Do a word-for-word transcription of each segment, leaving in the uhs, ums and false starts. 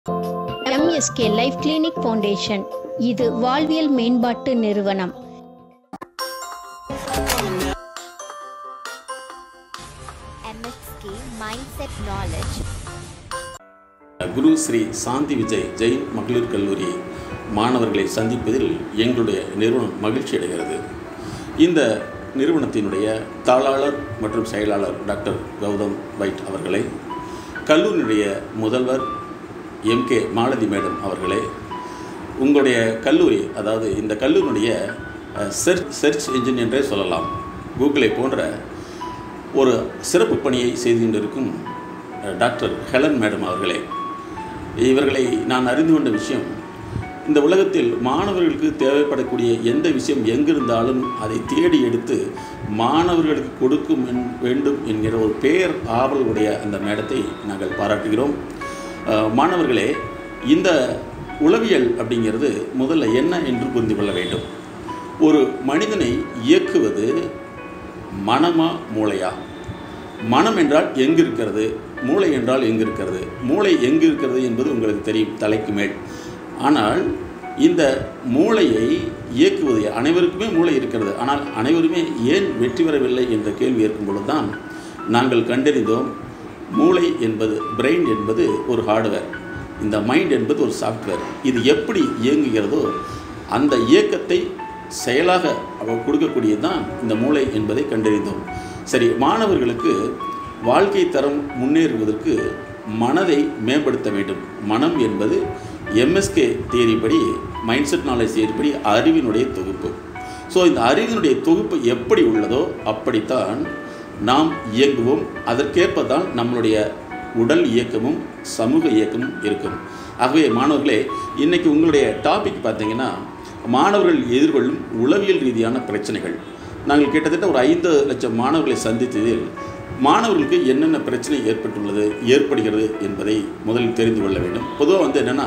M S K Life Clinic Foundation இது வாழ்வியல் மேம்பாட்டு நிறுவனம். M S K Mindset Knowledge. குரு ஸ்ரீ சாந்தி விஜய் ஜெயின் மகளிர் கல்லூரி மாணவர்களை சந்திப்பதில் எங்களுடைய நிறுவனம் மகிழ்ச்சி அடைகிறது. இந்த நிறுவனத்தினுடைய தாளாளர் மற்றும் செயலாளர் டாக்டர் கௌதம் வைட் அவர்களை, கல்லூரியினுடைய முதல்வர் எம் கே மாலதி மேடம் அவர்களே, உங்களுடைய கல்லூரி, அதாவது இந்த கல்லூரியினுடைய சர்ச் சர்ச் என்ஜின் என்றே சொல்லலாம், கூகுளை போன்ற ஒரு சிறப்பு பணியை செய்து கொண்டிருக்கும் டாக்டர் ஹெலன் மேடம் அவர்களே, இவர்களை நான் அறிந்து கொண்ட விஷயம், இந்த உலகத்தில் மாணவர்களுக்கு தேவைப்படக்கூடிய எந்த விஷயம் எங்கிருந்தாலும் அதை தேடி எடுத்து மாணவர்களுக்கு கொடுக்கும் வேண்டும் என்கிற ஒரு பேர் ஆவலுடைய அந்த மேடத்தை நாங்கள் பாராட்டுகிறோம். மாணவர்களே, இந்த உளவியல் அப்படிங்கிறது முதல்ல என்ன என்று புரிந்து கொள்ள வேண்டும். ஒரு மனிதனை இயக்குவது மனமா மூளையா? மனம் என்றால் எங்கு இருக்கிறது, மூளை என்றால் எங்கு இருக்கிறது. மூளை எங்கு இருக்கிறது என்பது உங்களுக்கு தெரியும், தலைக்கு மேல். ஆனால் இந்த மூளையை இயக்குவது, அனைவருக்குமே மூளை இருக்கிறது, ஆனால் அனைவருமே ஏன் வெற்றி பெறவில்லை என்ற கேள்வி ஏற்கும் பொழுது தான் நாங்கள் கண்டறிந்தோம், மூளை என்பது, பிரெயின் என்பது ஒரு ஹார்ட்வேர், இந்த மைண்ட் என்பது ஒரு சாஃப்ட்வேர். இது எப்படி இயங்குகிறதோ அந்த இயக்கத்தை செயலாக அவர் கொடுக்கக்கூடியது தான் இந்த மூளை என்பதை கண்டறிந்தோம். சரி, மாணவர்களுக்கு வாழ்க்கை தரம் முன்னேறுவதற்கு மனதை மேம்படுத்த வேண்டும். மனம் என்பது எம்எஸ்கே தியரிப்படி, மைண்ட் செட் நாலேஜ் தியரிப்படி அறிவினுடைய தொகுப்பு. ஸோ இந்த அறிவினுடைய தொகுப்பு எப்படி உள்ளதோ அப்படித்தான் நாம் இயங்குவோம். அதற்கேற்ப தான் நம்மளுடைய உடல் இயக்கமும் சமூக இயக்கமும் இருக்கும். ஆகவே மாணவர்களே, இன்றைக்கி உங்களுடைய டாபிக் பார்த்தீங்கன்னா, மாணவர்கள் எதிர்கொள்ளும் உளவியல் ரீதியான பிரச்சனைகள். நாங்கள் கிட்டத்தட்ட ஒரு ஐந்து லட்சம் மாணவர்களை சந்தித்ததில் மாணவர்களுக்கு என்னென்ன பிரச்சனை ஏற்பட்டுள்ளது, ஏற்படுகிறது என்பதை முதலில் தெரிந்து கொள்ள வேண்டும். பொதுவாக வந்து என்னென்னா,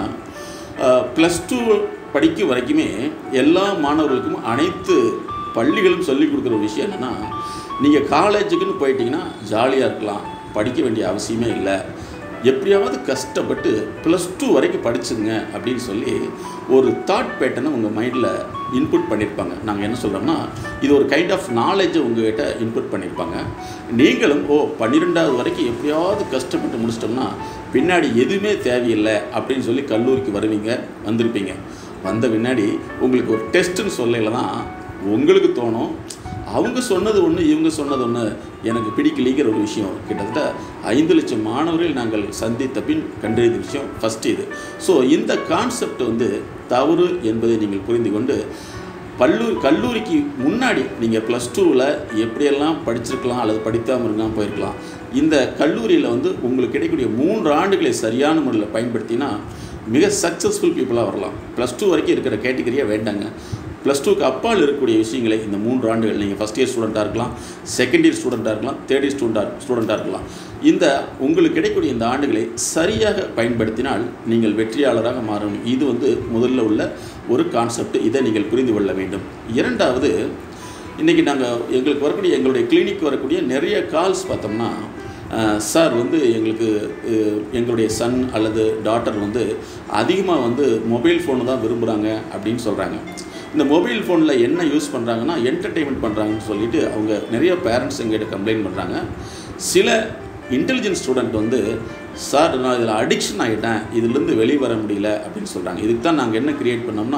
ப்ளஸ் டூ படிக்கும் வரைக்குமே எல்லா மாணவர்களுக்கும் அனைத்து பள்ளிகளும் சொல்லிக் கொடுக்குற ஒரு விஷயம் என்னென்னா, நீங்கள் காலேஜுக்குன்னு போயிட்டீங்கன்னா ஜாலியாக இருக்கலாம், படிக்க வேண்டிய அவசியமே இல்லை, எப்படியாவது கஷ்டப்பட்டு ப்ளஸ் டூ வரைக்கும் படிச்சுங்க அப்படின்னு சொல்லி ஒரு தாட் பேட்டர்னை உங்கள் மைண்டில் இன்புட் பண்ணியிருப்பாங்க. நாங்கள் என்ன சொல்கிறோம்னா, இது ஒரு கைண்ட் ஆஃப் நாலேஜை உங்கள்கிட்ட இன்புட் பண்ணியிருப்பாங்க. நீங்களும் ஓ பன்னிரெண்டாவது வரைக்கும் எப்படியாவது கஷ்டப்பட்டு முடிச்சிட்டோம்னா பின்னாடி எதுவுமே தேவையில்லை அப்படின்னு சொல்லி கல்லூரிக்கு வருவீங்க, வந்திருப்பீங்க. வந்த பின்னாடி உங்களுக்கு ஒரு டெஸ்ட்டுன்னு சொல்லல தான் உங்களுக்கு தோணும், அவங்க சொன்னது ஒன்று, இவங்க சொன்னது ஒன்று, எனக்கு பிடிக்கலிங்கிற ஒரு விஷயம். கிட்டத்தட்ட ஐந்து லட்சம் மாணவர்கள் நாங்கள் சந்தித்த பின் கண்டறிந்த விஷயம் ஃபஸ்ட்டு இது. ஸோ இந்த கான்செப்ட் வந்து தவறு என்பதை நீங்கள் புரிந்து கொண்டு, பல்லூரி கல்லூரிக்கு முன்னாடி நீங்கள் ப்ளஸ் டூவில் எப்படியெல்லாம் படிச்சிருக்கலாம் அல்லது படித்தாமல் இருக்கலாம் போயிருக்கலாம். இந்த கல்லூரியில் வந்து உங்களுக்கு கிடைக்கக்கூடிய மூன்று ஆண்டுகளை சரியான முறையில் பயன்படுத்தினா மிக சக்ஸஸ்ஃபுல் பீப்புளாக வரலாம். ப்ளஸ் டூ வரைக்கும் இருக்கிற கேட்டகரியாக வேண்டாங்க. ப்ளஸ் டூக்கு அப்பால் இருக்கக்கூடிய விஷயங்களை இந்த மூன்று ஆண்டுகள், நீங்கள் ஃபஸ்ட் இயர் ஸ்டூடெண்ட்டாக இருக்கலாம், செகண்ட் இயர் ஸ்டூடெண்ட்டாக இருக்கலாம், தேர்ட் இயர் ஸ்டூடெண்ட்டாக ஸ்டூடெண்ட்டாக இருக்கலாம். இந்த உங்களுக்கு கிடைக்கக்கூடிய இந்த ஆண்டுகளை சரியாக பயன்படுத்தினால் நீங்கள் வெற்றியாளராக மாறும். இது வந்து முதல்ல உள்ள ஒரு கான்செப்ட். இதை நீங்கள் புரிந்து கொள்ள வேண்டும். இரண்டாவது, இன்றைக்கி நாங்கள் எங்களுக்கு வரக்கூடிய, எங்களுடைய கிளினிக் வரக்கூடிய நிறைய கால்ஸ் பார்த்தோம்னா, சார் வந்து எங்களுக்கு எங்களுடைய சன் அல்லது டாட்டர் வந்து அதிகமாக வந்து மொபைல் ஃபோனு தான் விரும்புகிறாங்க அப்படின்னு சொல்கிறாங்க. இந்த மொபைல் ஃபோனில் என்ன யூஸ் பண்ணுறாங்கன்னா என்டர்டெயின்மெண்ட் பண்ணுறாங்கன்னு சொல்லிவிட்டு அவங்க நிறைய பேரண்ட்ஸ் எங்கிட்ட கம்ப்ளைண்ட் பண்ணுறாங்க. சில இன்டெலிஜென்ட் ஸ்டூடெண்ட் வந்து, சார் நான் இதில் அடிக்ஷன் ஆகிட்டேன், இதிலேருந்து வெளியே வர முடியல அப்படின்னு சொல்கிறாங்க. இதுக்கு தான் நாங்கள் என்ன க்ரியேட் பண்ணோம்னா,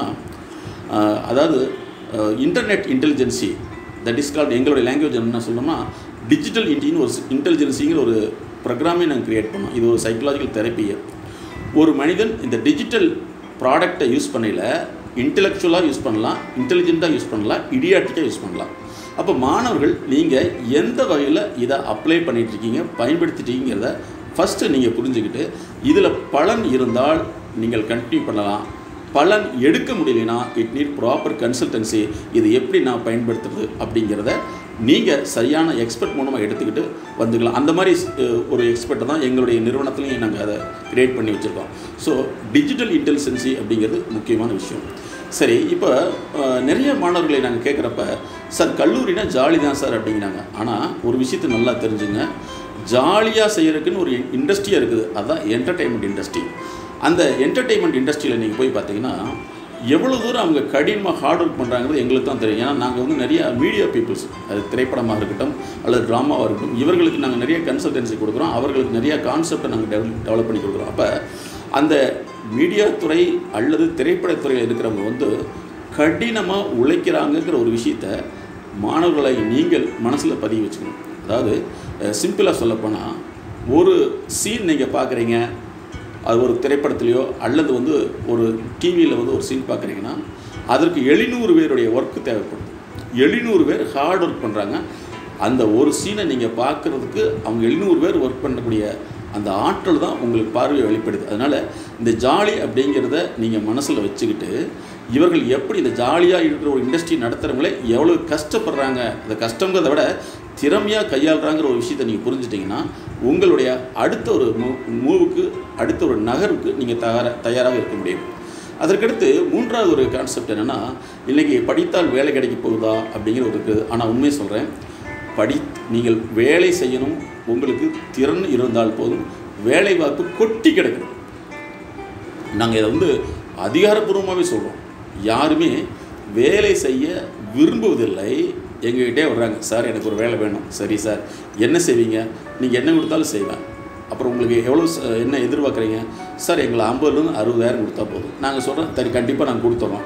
அதாவது internet intelligence, that is called, எங்களுடைய லாங்குவேஜ் என்ன சொல்லணும்னா டிஜிட்டல் இன்டின்னு ஒரு இன்டெலிஜென்சிங்கிற ஒரு ப்ரோக்ராமே நாங்கள் க்ரியேட் பண்ணோம். இது ஒரு சைக்கலாஜிக்கல் தெரப்பியை. ஒரு மனிதன் இந்த டிஜிட்டல் ப்ராடக்டை யூஸ் பண்ணல, இன்டெலெக்சுவலாக யூஸ் பண்ணலாம், இன்டெலிஜென்ட்டாக யூஸ் பண்ணலாம், இடியாட்டிக்காக யூஸ் பண்ணலாம். அப்போ மாணவர்கள் நீங்கள் எந்த வகையில் இதை அப்ளை பண்ணிகிட்ருக்கீங்க, பயன்படுத்திட்டீங்கிறத ஃபஸ்ட்டு நீங்கள் புரிஞ்சுக்கிட்டு, இதில் பலன் இருந்தால் நீங்கள் கண்டினியூ பண்ணலாம், பலன் எடுக்க முடியலைன்னா இட் நீட் ப்ராப்பர் கன்சல்டன்சி, இது எப்படி நான் பயன்படுத்துறது அப்படிங்கிறத நீங்கள் சரியான எக்ஸ்பர்ட் மூலமாக எடுத்துக்கிட்டு வந்துக்கலாம். அந்த மாதிரி ஒரு எக்ஸ்பர்ட்டை தான் எங்களுடைய நிறுவனத்துலேயும் நாங்கள் அதை க்ரியேட் பண்ணி வச்சுருக்கோம். ஸோ டிஜிட்டல் இன்டெலிஜென்சி அப்படிங்கிறது முக்கியமான விஷயம். சரி, இப்போ நிறைய மாணவர்களை நாங்கள் கேட்குறப்ப, சார் கல்லூரினா ஜாலி தான் சார் அப்படிங்கிறாங்க. ஆனால் ஒரு விஷயத்தை நல்லா தெரிஞ்சுங்க, ஜாலியாக செய்கிறதுக்குன்னு ஒரு இண்டஸ்ட்ரியாக இருக்குது, அதுதான் என்டர்டெயின்மெண்ட் இண்டஸ்ட்ரி. அந்த என்டர்டெயின்மெண்ட் இண்டஸ்ட்ரியில் நீங்கள் போய் பார்த்தீங்கன்னா எவ்வளோ தூரம் அவங்க கடினமாக ஹார்ட் ஒர்க் பண்ணுறாங்கிறது எங்களுக்கு தான் தெரியும். ஏன்னா நாங்கள் வந்து நிறைய மீடியா பீப்புள்ஸ், அது திரைப்படமாக இருக்கட்டும் அல்லது ட்ராமாவாக இருக்கட்டும், இவர்களுக்கு நாங்கள் நிறைய கன்சல்டன்சி கொடுக்குறோம், அவர்களுக்கு நிறைய கான்செப்டை நாங்கள் டெவலப் டெவலப் பண்ணி கொடுக்குறோம். அப்போ அந்த மீடியா துறை அல்லது திரைப்படத்துறையில் இருக்கிறவங்க வந்து கடினமாக உழைக்கிறாங்கங்கிற ஒரு விஷயத்தை மாணவர்களை நீங்கள் மனசில் பதிய வச்சுக்கணும். அதாவது சிம்பிளாக சொல்லப்போனால், ஒரு சீன் நீங்கள் பார்க்குறீங்க, அது ஒரு திரைப்படத்துலையோ அல்லது வந்து ஒரு டிவியில் வந்து ஒரு சீன் பார்க்குறீங்கன்னா அதற்கு எழுநூறு பேருடைய ஒர்க்கு தேவைப்படுது. எழுநூறு பேர் ஹார்ட் ஒர்க் பண்ணுறாங்க. அந்த ஒரு சீனை நீங்கள் பார்க்குறதுக்கு அவங்க எழுநூறு பேர் ஒர்க் பண்ணக்கூடிய அந்த ஆற்றல் தான் உங்களுக்கு பார்வையை வெளிப்படுது. அதனால் இந்த ஜாலி அப்படிங்கிறத நீங்கள் மனசில் வச்சுக்கிட்டு, இவர்கள் எப்படி இந்த ஜாலியாக இருக்கிற ஒரு இண்டஸ்ட்ரி நடத்துகிறவங்களே எவ்வளோ கஷ்டப்படுறாங்க, அந்த கஷ்டங்கிறத விட திறமையாக கையாளுறாங்கிற ஒரு விஷயத்தை நீங்கள் புரிஞ்சிட்டிங்கன்னா உங்களுடைய அடுத்த ஒரு மூ மூவுக்கு அடுத்த ஒரு நகருக்கு நீங்கள் தயார தயாராக இருக்க முடியும். அதற்கடுத்து மூன்றாவது ஒரு கான்செப்ட் என்னென்னா, இன்றைக்கி படித்தால் வேலை கிடைக்க போகுதா அப்படிங்கிற ஒரு இருக்குது. ஆனால் உண்மையை சொல்கிறேன், படி நீங்கள் வேலை செய்யணும், உங்களுக்கு திறன் இருந்தால் போதும், வேலை வாய்ப்பு கொட்டி கிடக்குது. நாங்கள் இதை வந்து அதிகாரப்பூர்வமாகவே சொல்கிறோம். யாருமே வேலை செய்ய விரும்புவதில்லை. எங்ககிட்டே வர்றாங்க, சார் எனக்கு ஒரு வேலை வேணும். சரி சார், என்ன செய்வீங்க? நீங்கள் என்ன கொடுத்தாலும் செய்வேன். அப்புறம் உங்களுக்கு எவ்வளோ என்ன எதிர்பார்க்குறீங்க? சார் எங்களை ஐம்பதுலேருந்து அறுபதாயிரம் கொடுத்தா போதும். நாங்கள் சொல்கிறோம், சரி கண்டிப்பாக நாங்கள் கொடுத்துட்றோம்.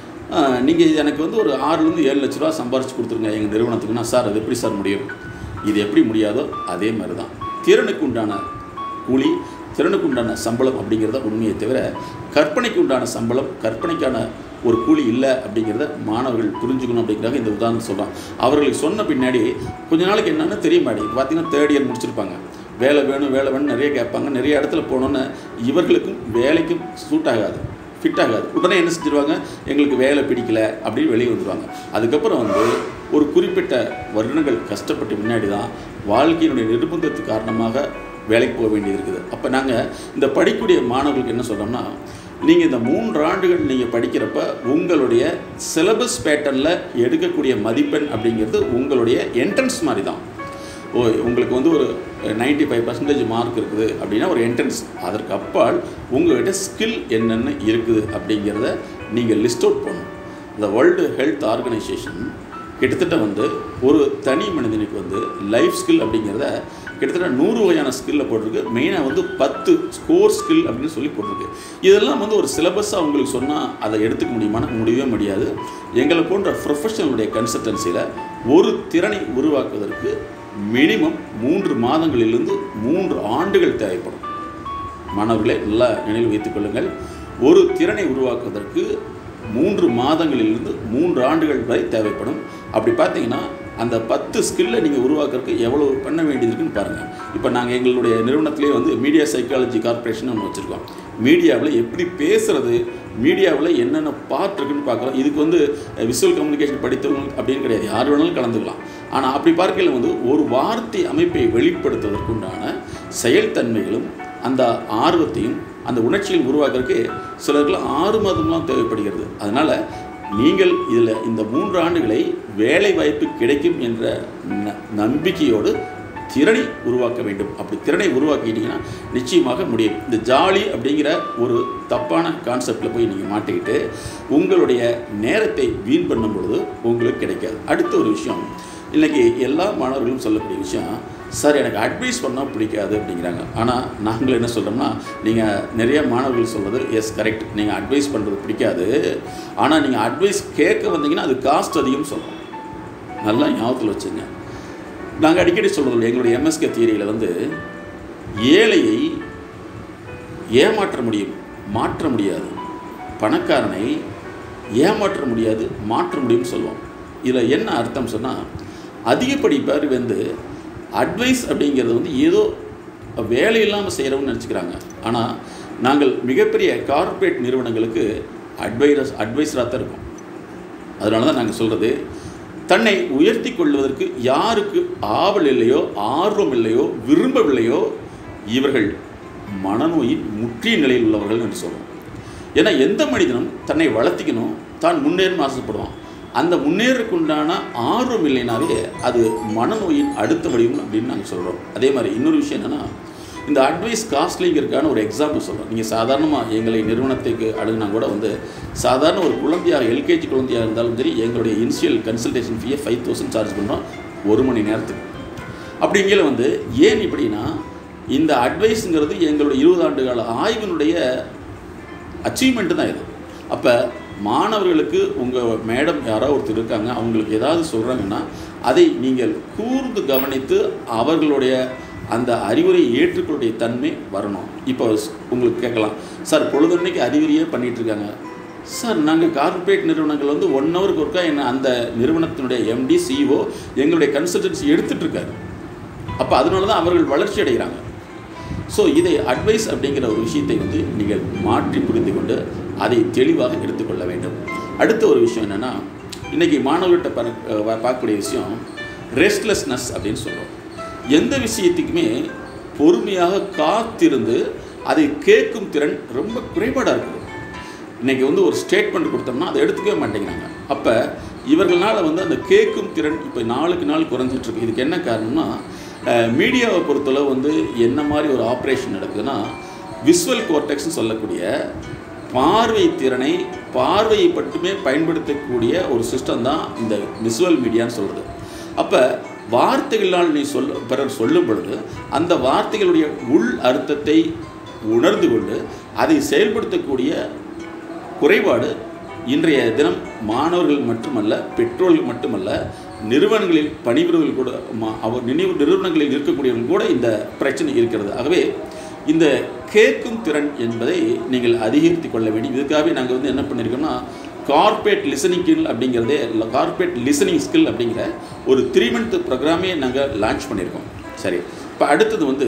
நீங்கள் எனக்கு வந்து ஒரு ஆறுலேருந்து ஏழு லட்ச ரூபா சம்பாரிச்சு கொடுத்துருங்க எங்கள் நிறுவனத்துக்குன்னா, சார் அது எப்படி சார் முடியும்? இது எப்படி முடியாதோ அதே மாதிரி தான் திறனுக்கு உண்டான கூலி, திறனுக்கு உண்டான சம்பளம் அப்படிங்கிறத உண்மையை தவிர கற்பனைக்கு உண்டான சம்பளம், கற்பனைக்கான ஒரு கூலி இல்லை அப்படிங்கிறத மாணவர்கள் புரிஞ்சுக்கணும். அப்படிங்கிறத இந்த உதாரணம் சொல்கிறான். அவர்களுக்கு சொன்ன பின்னாடி கொஞ்ச நாளைக்கு என்னென்னு தெரிய மாட்டேங்குது. பார்த்தீங்கன்னா தேர்ட் இயர் முடிச்சிருப்பாங்க, வேலை வேணும் வேலை வேணும் நிறைய கேட்பாங்க. நிறைய இடத்துல போனோன்னு இவர்களுக்கும் வேலைக்கும் சூட் ஆகாது, ஃபிட் ஆகாது. உடனே என்ன செஞ்சுருவாங்க, எங்களுக்கு வேலை பிடிக்கல அப்படின்னு வெளியே வந்துடுவாங்க. அதுக்கப்புறம் வந்து ஒரு குறிப்பிட்ட வருடங்கள் கஷ்டப்பட்டு முன்னாடி தான் வாழ்க்கையினுடைய நிர்பந்தத்து காரணமாக வேலைக்கு போக வேண்டியது இருக்குது. அப்போ நாங்கள் இந்த படிக்கக்கூடிய மாணவர்களுக்கு என்ன சொல்கிறோம்னா, நீங்கள் இந்த மூன்று ஆண்டுகள் நீங்கள் படிக்கிறப்ப உங்களுடைய சிலபஸ் பேட்டர்னில் எடுக்கக்கூடிய மதிப்பெண் அப்படிங்கிறது உங்களுடைய என்ட்ரன்ஸ் மாதிரி தான். ஓ உங்களுக்கு வந்து ஒரு நைன்ட்டி ஃபைவ் பர்சன்டேஜ் மார்க் இருக்குது அப்படின்னா ஒரு என்ட்ரன்ஸ். அதற்கு அப்பால் உங்கள்கிட்ட ஸ்கில் என்னென்ன இருக்குது அப்படிங்கிறத நீங்கள் லிஸ்ட் அவுட் பண்ணணும். இந்த வேர்ல்டு ஹெல்த் ஆர்கனைசேஷன் கிட்டத்தட்ட வந்து ஒரு தனி மனிதனுக்கு வந்து லைஃப் ஸ்கில் அப்படிங்கிறத கிட்டத்தட்ட நூறு வகையான ஸ்கில்லை போட்டிருக்கு. மெயினாக வந்து பத்து ஸ்கோர் ஸ்கில் அப்படின்னு சொல்லி போட்டிருக்கு. இதெல்லாம் வந்து ஒரு சிலபஸாக உங்களுக்கு சொன்னால் அதை எடுத்துக்க முடியுமானா முடியவே முடியாது. எங்களை போன்ற ப்ரொஃபஷனலுடைய கன்சல்டன்சியில் ஒரு திறனை உருவாக்குவதற்கு மினிமம் மூன்று மாதங்களிலிருந்து மூன்று ஆண்டுகள் தேவைப்படும். மாணவர்களே நல்லா நினைவில் வைத்துக் கொள்ளுங்கள். ஒரு திறனை உருவாக்குவதற்கு மூன்று மாதங்களிலிருந்து மூன்று ஆண்டுகள் வரை தேவைப்படும். அப்படி பார்த்தீங்கன்னா அந்த பத்து ஸ்கில்லை நீங்கள் உருவாக்குறதுக்கு எவ்வளோ பண்ண வேண்டியது இருக்குன்னு பாருங்கள். இப்போ நாங்கள் எங்களுடைய நிறுவனத்திலே வந்து மீடியா சைக்காலஜி கார்பரேஷன் ஒன்று வச்சுருக்கோம். மீடியாவில் எப்படி பேசுகிறது, மீடியாவில் என்னென்ன பார்ட் இருக்குன்னு பார்க்குறோம். இதுக்கு வந்து விசுவல் கம்யூனிகேஷன் படித்தவங்க அப்படின்னு கிடையாது, யார் வேணாலும் கலந்துக்கலாம். ஆனால் அப்படி பார்க்கையில் வந்து ஒரு வார்த்தை அமைப்பை வெளிப்படுத்துவதற்குண்டான செயல்தன்மைகளும் அந்த ஆர்வத்தையும் அந்த உணர்ச்சியில் உருவாக்குறதுக்கு சிலருக்குலாம் ஆறு மாதம்லாம் தேவைப்படுகிறது. அதனால் நீங்கள் இதில் இந்த மூன்று ஆண்டுகளை வேலை வாய்ப்பு கிடைக்கும் என்ற நம்பிக்கையோடு திறனை உருவாக்க வேண்டும். அப்படி திறனை உருவாக்கிட்டீங்கன்னா நிச்சயமாக முடியும். இந்த ஜாலி அப்படிங்கிற ஒரு தப்பான கான்செப்டில் போய் நீங்கள் மாட்டிக்கிட்டு உங்களுடைய நேரத்தை வீண் பண்ணும் பொழுது உங்களுக்கு கிடைக்காது. அடுத்த ஒரு விஷயம், இன்றைக்கி எல்லா மாணவர்களும் சொல்லக்கூடிய விஷயம், சார் எனக்கு அட்வைஸ் பண்ணால் பிடிக்காது அப்படிங்கிறாங்க. ஆனால் நாங்கள் என்ன சொல்கிறோம்னா, நீங்கள் நிறைய மாணவர்கள் சொல்கிறது எஸ் கரெக்ட், நீங்கள் அட்வைஸ் பண்ணுறது பிடிக்காது, ஆனால் நீங்கள் அட்வைஸ் கேட்க வந்தீங்கன்னா அது காஸ்ட் அதிகம் சொல்கிறோம். நல்லா ஞாபகத்தில் வச்சுங்க. நாங்கள் அடிக்கடி சொல்கிறது எங்களுடைய எம்எஸ்கே தியரியில் வந்து ஏழையை ஏமாற்ற முடியும், மாற்ற முடியாது. பணக்காரனை ஏமாற்ற முடியாது, மாற்ற முடியும்னு சொல்லுவோம். இதில் என்ன அர்த்தம் சொன்னால், அதிகப்படி பேர் வந்து அட்வைஸ் அப்படிங்கிறது வந்து ஏதோ வேலை இல்லாமல் செய்கிறவங்க நினச்சிக்கிறாங்க. ஆனால் நாங்கள் மிகப்பெரிய கார்ப்பரேட் நிறுவனங்களுக்கு அட்வைஸ் அட்வைஸராக தான் இருக்கோம். அதனால தான் நாங்கள் சொல்கிறது, தன்னை உயர்த்தி கொள்வதற்கு யாருக்கு ஆவல் இல்லையோ, ஆர்வம் இல்லையோ, விரும்பவில்லையோ, இவர்கள் மனநோயின் முற்றிய நிலையில் உள்ளவர்கள் என்று சொல்கிறோம். ஏன்னா எந்த மனிதனும் தன்னை வளர்த்திக்கணும், தான் முன்னேறும் ஆசைப்படுவான். அந்த முன்னேறக்குண்டான ஆர்வம் இல்லைனாவே அது மனநோயின் அடுத்த வடிவம் அப்படின்னு நாங்கள் சொல்கிறோம். அதே மாதிரி இன்னொரு விஷயம் என்னென்னா, இந்த அட்வைஸ் காஸ்ட்லிங்கிறதுக்கான ஒரு எக்ஸாம்பிள் சொல்கிறேன். நீங்கள் சாதாரணமாக எங்களை நிறுவனத்துக்கு அணுகுனா கூட வந்து சாதாரண ஒரு குழந்தையாக எல்கேஜி குழந்தையாக இருந்தாலும் சரி எங்களுடைய இனிஷியல் கன்சல்டேஷன் ஃபீயை ஃபைவ் தௌசண்ட் சார்ஜ் பண்ணுறோம் ஒரு மணி நேரத்துக்கு. அப்படிங்கிற வந்து ஏன் இப்படின்னா இந்த அட்வைஸுங்கிறது எங்களுடைய இருபது ஆண்டு கால ஆய்வினுடைய அச்சீவ்மெண்ட்டு தான் இது. அப்போ மாணவர்களுக்கு உங்கள் மேடம் யாராவது ஒருத்தர் இருக்காங்க, அவங்களுக்கு ஏதாவது சொல்கிறாங்கன்னா அதை நீங்கள் கூர்ந்து கவனித்து அவர்களுடைய அந்த அறிவுரை ஏற்றுக்கொள்ளுடைய தன்மை வரணும். இப்போ உங்களுக்கு கேட்கலாம், சார் பொழுதுன்னைக்கு அறிவுரையே பண்ணிகிட்ருக்காங்க சார். நாங்கள் கார்ப்பரேட் நிறுவனங்கள் வந்து ஒன் ஹவருக்கு ஒருக்கா என்ன அந்த நிறுவனத்தினுடைய எம்டி சிஇஓ எங்களுடைய கன்சல்டன்சி எடுத்துகிட்ருக்காரு. அப்போ அதனால தான் அவர்கள் வளர்ச்சி அடைகிறாங்க. ஸோ இதை அட்வைஸ் அப்படிங்கிற ஒரு விஷயத்தை வந்து நீங்கள் மாற்றி புரிந்து கொண்டு அதை தெளிவாக எடுத்துக்கொள்ள வேண்டும். அடுத்த ஒரு விஷயம் என்னென்னா, இன்றைக்கி மாணவர்கிட்ட பார்க்கக்கூடிய விஷயம் ரெஸ்ட்லெஸ்னஸ் அப்படின்னு சொல்கிறோம். எந்த விஷயத்துக்குமே பொறுமையாக காத்திருந்து அதை கேட்கும் திறன் ரொம்ப குறைபாடாக இருக்குது. இன்றைக்கி வந்து ஒரு ஸ்டேட்மெண்ட் கொடுத்தோம்னா அதை எடுத்துக்கவே மாட்டேங்கிறாங்க. அப்போ இவர்களால் வந்து அந்த கேட்கும் திறன் இப்போ நாளுக்கு நாள் குறைஞ்சிட்ருக்கு. இதுக்கு என்ன காரணம்னா, மீடியாவை பொறுத்தளவு வந்து என்ன மாதிரி ஒரு ஆப்ரேஷன் நடக்குதுன்னா, விசுவல் கோர்டெக்ஸ்னு சொல்லக்கூடிய பார்வை திறனை பார்வையை மட்டுமே பயன்படுத்தக்கூடிய ஒரு சிஸ்டம் தான் இந்த விசுவல் மீடியான்னு சொல்கிறது. அப்போ வார்த்தைகளால் நீ சொல் பிறர் சொல்லும் பொழுது அந்த வார்த்தைகளுடைய உள் அர்த்தத்தை உணர்ந்து கொண்டு அதை செயல்படுத்தக்கூடிய குறைபாடு இன்றைய தினம் மாணவர்கள் மட்டுமல்ல, பெற்றோர்கள் மட்டுமல்ல, நிறுவனங்களில் பணிபுரிவர்கள் கூட அவர் நினைவு நிறுவனங்களில் இருக்கக்கூடியவர்கள் கூட இந்த பிரச்சனை இருக்கிறது. ஆகவே இந்த கேட்கும் திறன் என்பதை நீங்கள் அதிகரித்து கொள்ள வேண்டும். இதுக்காகவே நாங்கள் வந்து என்ன பண்ணியிருக்கோம்னா, கார்ப்பரேட் லிசனிங் ஸ்கில் அப்படிங்கிறதே கார்ப்பரேட் லிசனிங் ஸ்கில் அப்படிங்கிற ஒரு த்ரீ மந்த் ப்ரோக்ராமே நாங்கள் லான்ச் பண்ணியிருக்கோம். சரி, இப்போ அடுத்தது வந்து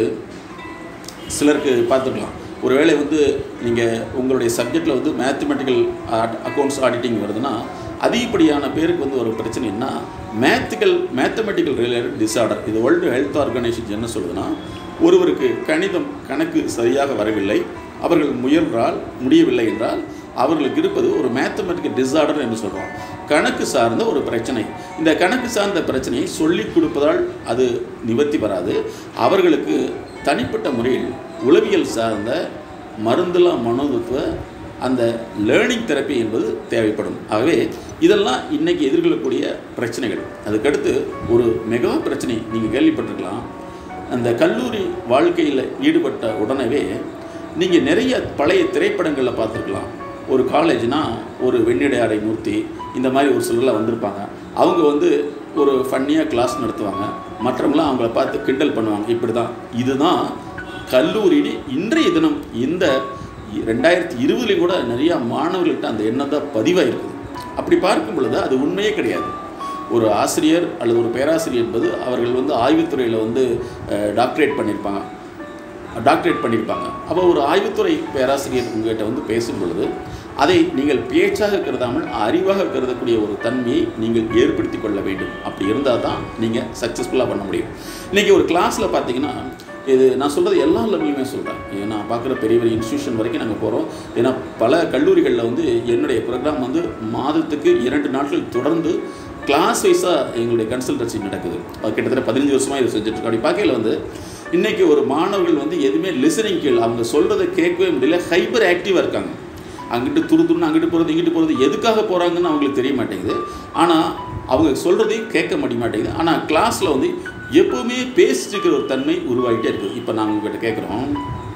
சிலருக்கு பார்த்துக்கலாம், ஒருவேளை வந்து நீங்கள் உங்களுடைய சப்ஜெக்டில் வந்து மேத்தமெட்டிக்கல் அக்கௌண்ட்ஸ் ஆடிட்டிங் வருதுன்னா அதிகப்படியான பேருக்கு வந்து ஒரு பிரச்சனை என்ன, மேத்திக்கல் மேத்தமெட்டிக்கல் ரிலேட்டட் டிஸார்டர். இது வேர்ல்டு ஹெல்த் ஆர்கனைசேஷன் என்ன சொல்லுதுன்னா, ஒருவருக்கு கணிதம் கணக்கு சரியாக வரவில்லை, அவர்கள் முயன்றால் முடியவில்லை என்றால் அவர்களுக்கு இருப்பது ஒரு மேத்தமெட்டிக்கல் டிஸார்டர் என்று சொல்கிறோம். கணக்கு சார்ந்த ஒரு பிரச்சனை. இந்த கணக்கு சார்ந்த பிரச்சனையை சொல்லிக் கொடுப்பதால் அது நிவர்த்தி வராது. அவர்களுக்கு தனிப்பட்ட முறையில் உளவியல் சார்ந்த மருந்துலா மனோதத்துவ அந்த லேர்னிங் தெரப்பி என்பது தேவைப்படும். ஆகவே இதெல்லாம் இன்றைக்கி எதிர்கொள்ளக்கூடிய பிரச்சனைகள். அதுக்கடுத்து ஒரு மெகா பிரச்சனை நீங்கள் கேள்விப்பட்டிருக்கலாம். அந்த கல்லூரி வாழ்க்கையில் ஈடுபட்ட உடனே நீங்கள் நிறைய பழைய திரைப்படங்களில் பார்த்துருக்கலாம். ஒரு காலேஜ்னால் ஒரு வெண்ணிடையாரை மூர்த்தி இந்த மாதிரி ஒரு சிலர்லாம் வந்திருப்பாங்க. அவங்க வந்து ஒரு ஃபன்னியாக கிளாஸ் நடத்துவாங்க, மற்றவங்களாம் அவங்கள பார்த்து கிண்டல் பண்ணுவாங்க. இப்படி தான் இதுதான் கல்லூரியில் இன்றைய தினம் இந்த ரெண்டாயிரத்தி இருபதுலேயும் கூட நிறையா மாணவர்கள்ட்ட அந்த எண்ணம் தான் பதிவாக இருக்குது. அப்படி பார்க்கும் பொழுது அது உண்மையே கிடையாது. ஒரு ஆசிரியர் அல்லது ஒரு பேராசிரியர் என்பது அவர்கள் வந்து ஆய்வுத்துறையில் வந்து டாக்டரேட் பண்ணியிருப்பாங்க டாக்டரேட் பண்ணியிருப்பாங்க அப்போ ஒரு ஆய்வுத்துறை பேராசிரியர் உங்கள்கிட்ட வந்து பேசும் பொழுது அதை நீங்கள் பேச்சாக கருதாமல் அறிவாக கருதக்கூடிய ஒரு தன்மையை நீங்கள் ஏற்படுத்தி கொள்ள வேண்டும். அப்படி இருந்தால் தான் நீங்கள் சக்ஸஸ்ஃபுல்லாக பண்ண முடியும். இன்றைக்கி ஒரு கிளாஸில் பார்த்தீங்கன்னா, இது நான் சொல்கிறது எல்லா லெவலுமே சொல்கிறேன். ஏன்னா பார்க்குற பெரிய பெரிய இன்ஸ்டியூஷன் வரைக்கும் நாங்கள் போகிறோம். ஏன்னா பல கல்லூரிகளில் வந்து என்னுடைய ப்ரோக்ராம் வந்து மாதத்துக்கு இரண்டு நாட்கள் தொடர்ந்து கிளாஸ் வைஸாக எங்களுடைய கன்சல்டன்சி நடக்குது. அது கிட்டத்தட்ட பதினஞ்சு வருஷமாக இதை செஞ்சுட்ருக்கோம். அப்படி பார்க்கையில் வந்து இன்றைக்கி ஒரு மாணவர்கள் வந்து எதுவுமே லிசனிங் கீழ் அவங்க சொல்கிறத கேட்கவே முடியல, ஹைப்பர் ஆக்டிவாக இருக்காங்க. அங்கிட்டு துரு துருன்னு அங்கிட்டு போகிறது இங்கிட்டு போகிறது எதுக்காக போகிறாங்கன்னு அவங்களுக்கு தெரிய மாட்டேங்குது. ஆனால் அவங்க சொல்கிறதையும் கேட்க முடிய மாட்டேங்குது. ஆனால் கிளாஸில் வந்து எப்போவுமே பேசிட்டு இருக்கிற ஒரு தன்மை உருவாகிட்டே இருக்குது. இப்போ நாங்கள் உங்கள்கிட்ட கேட்குறோம்,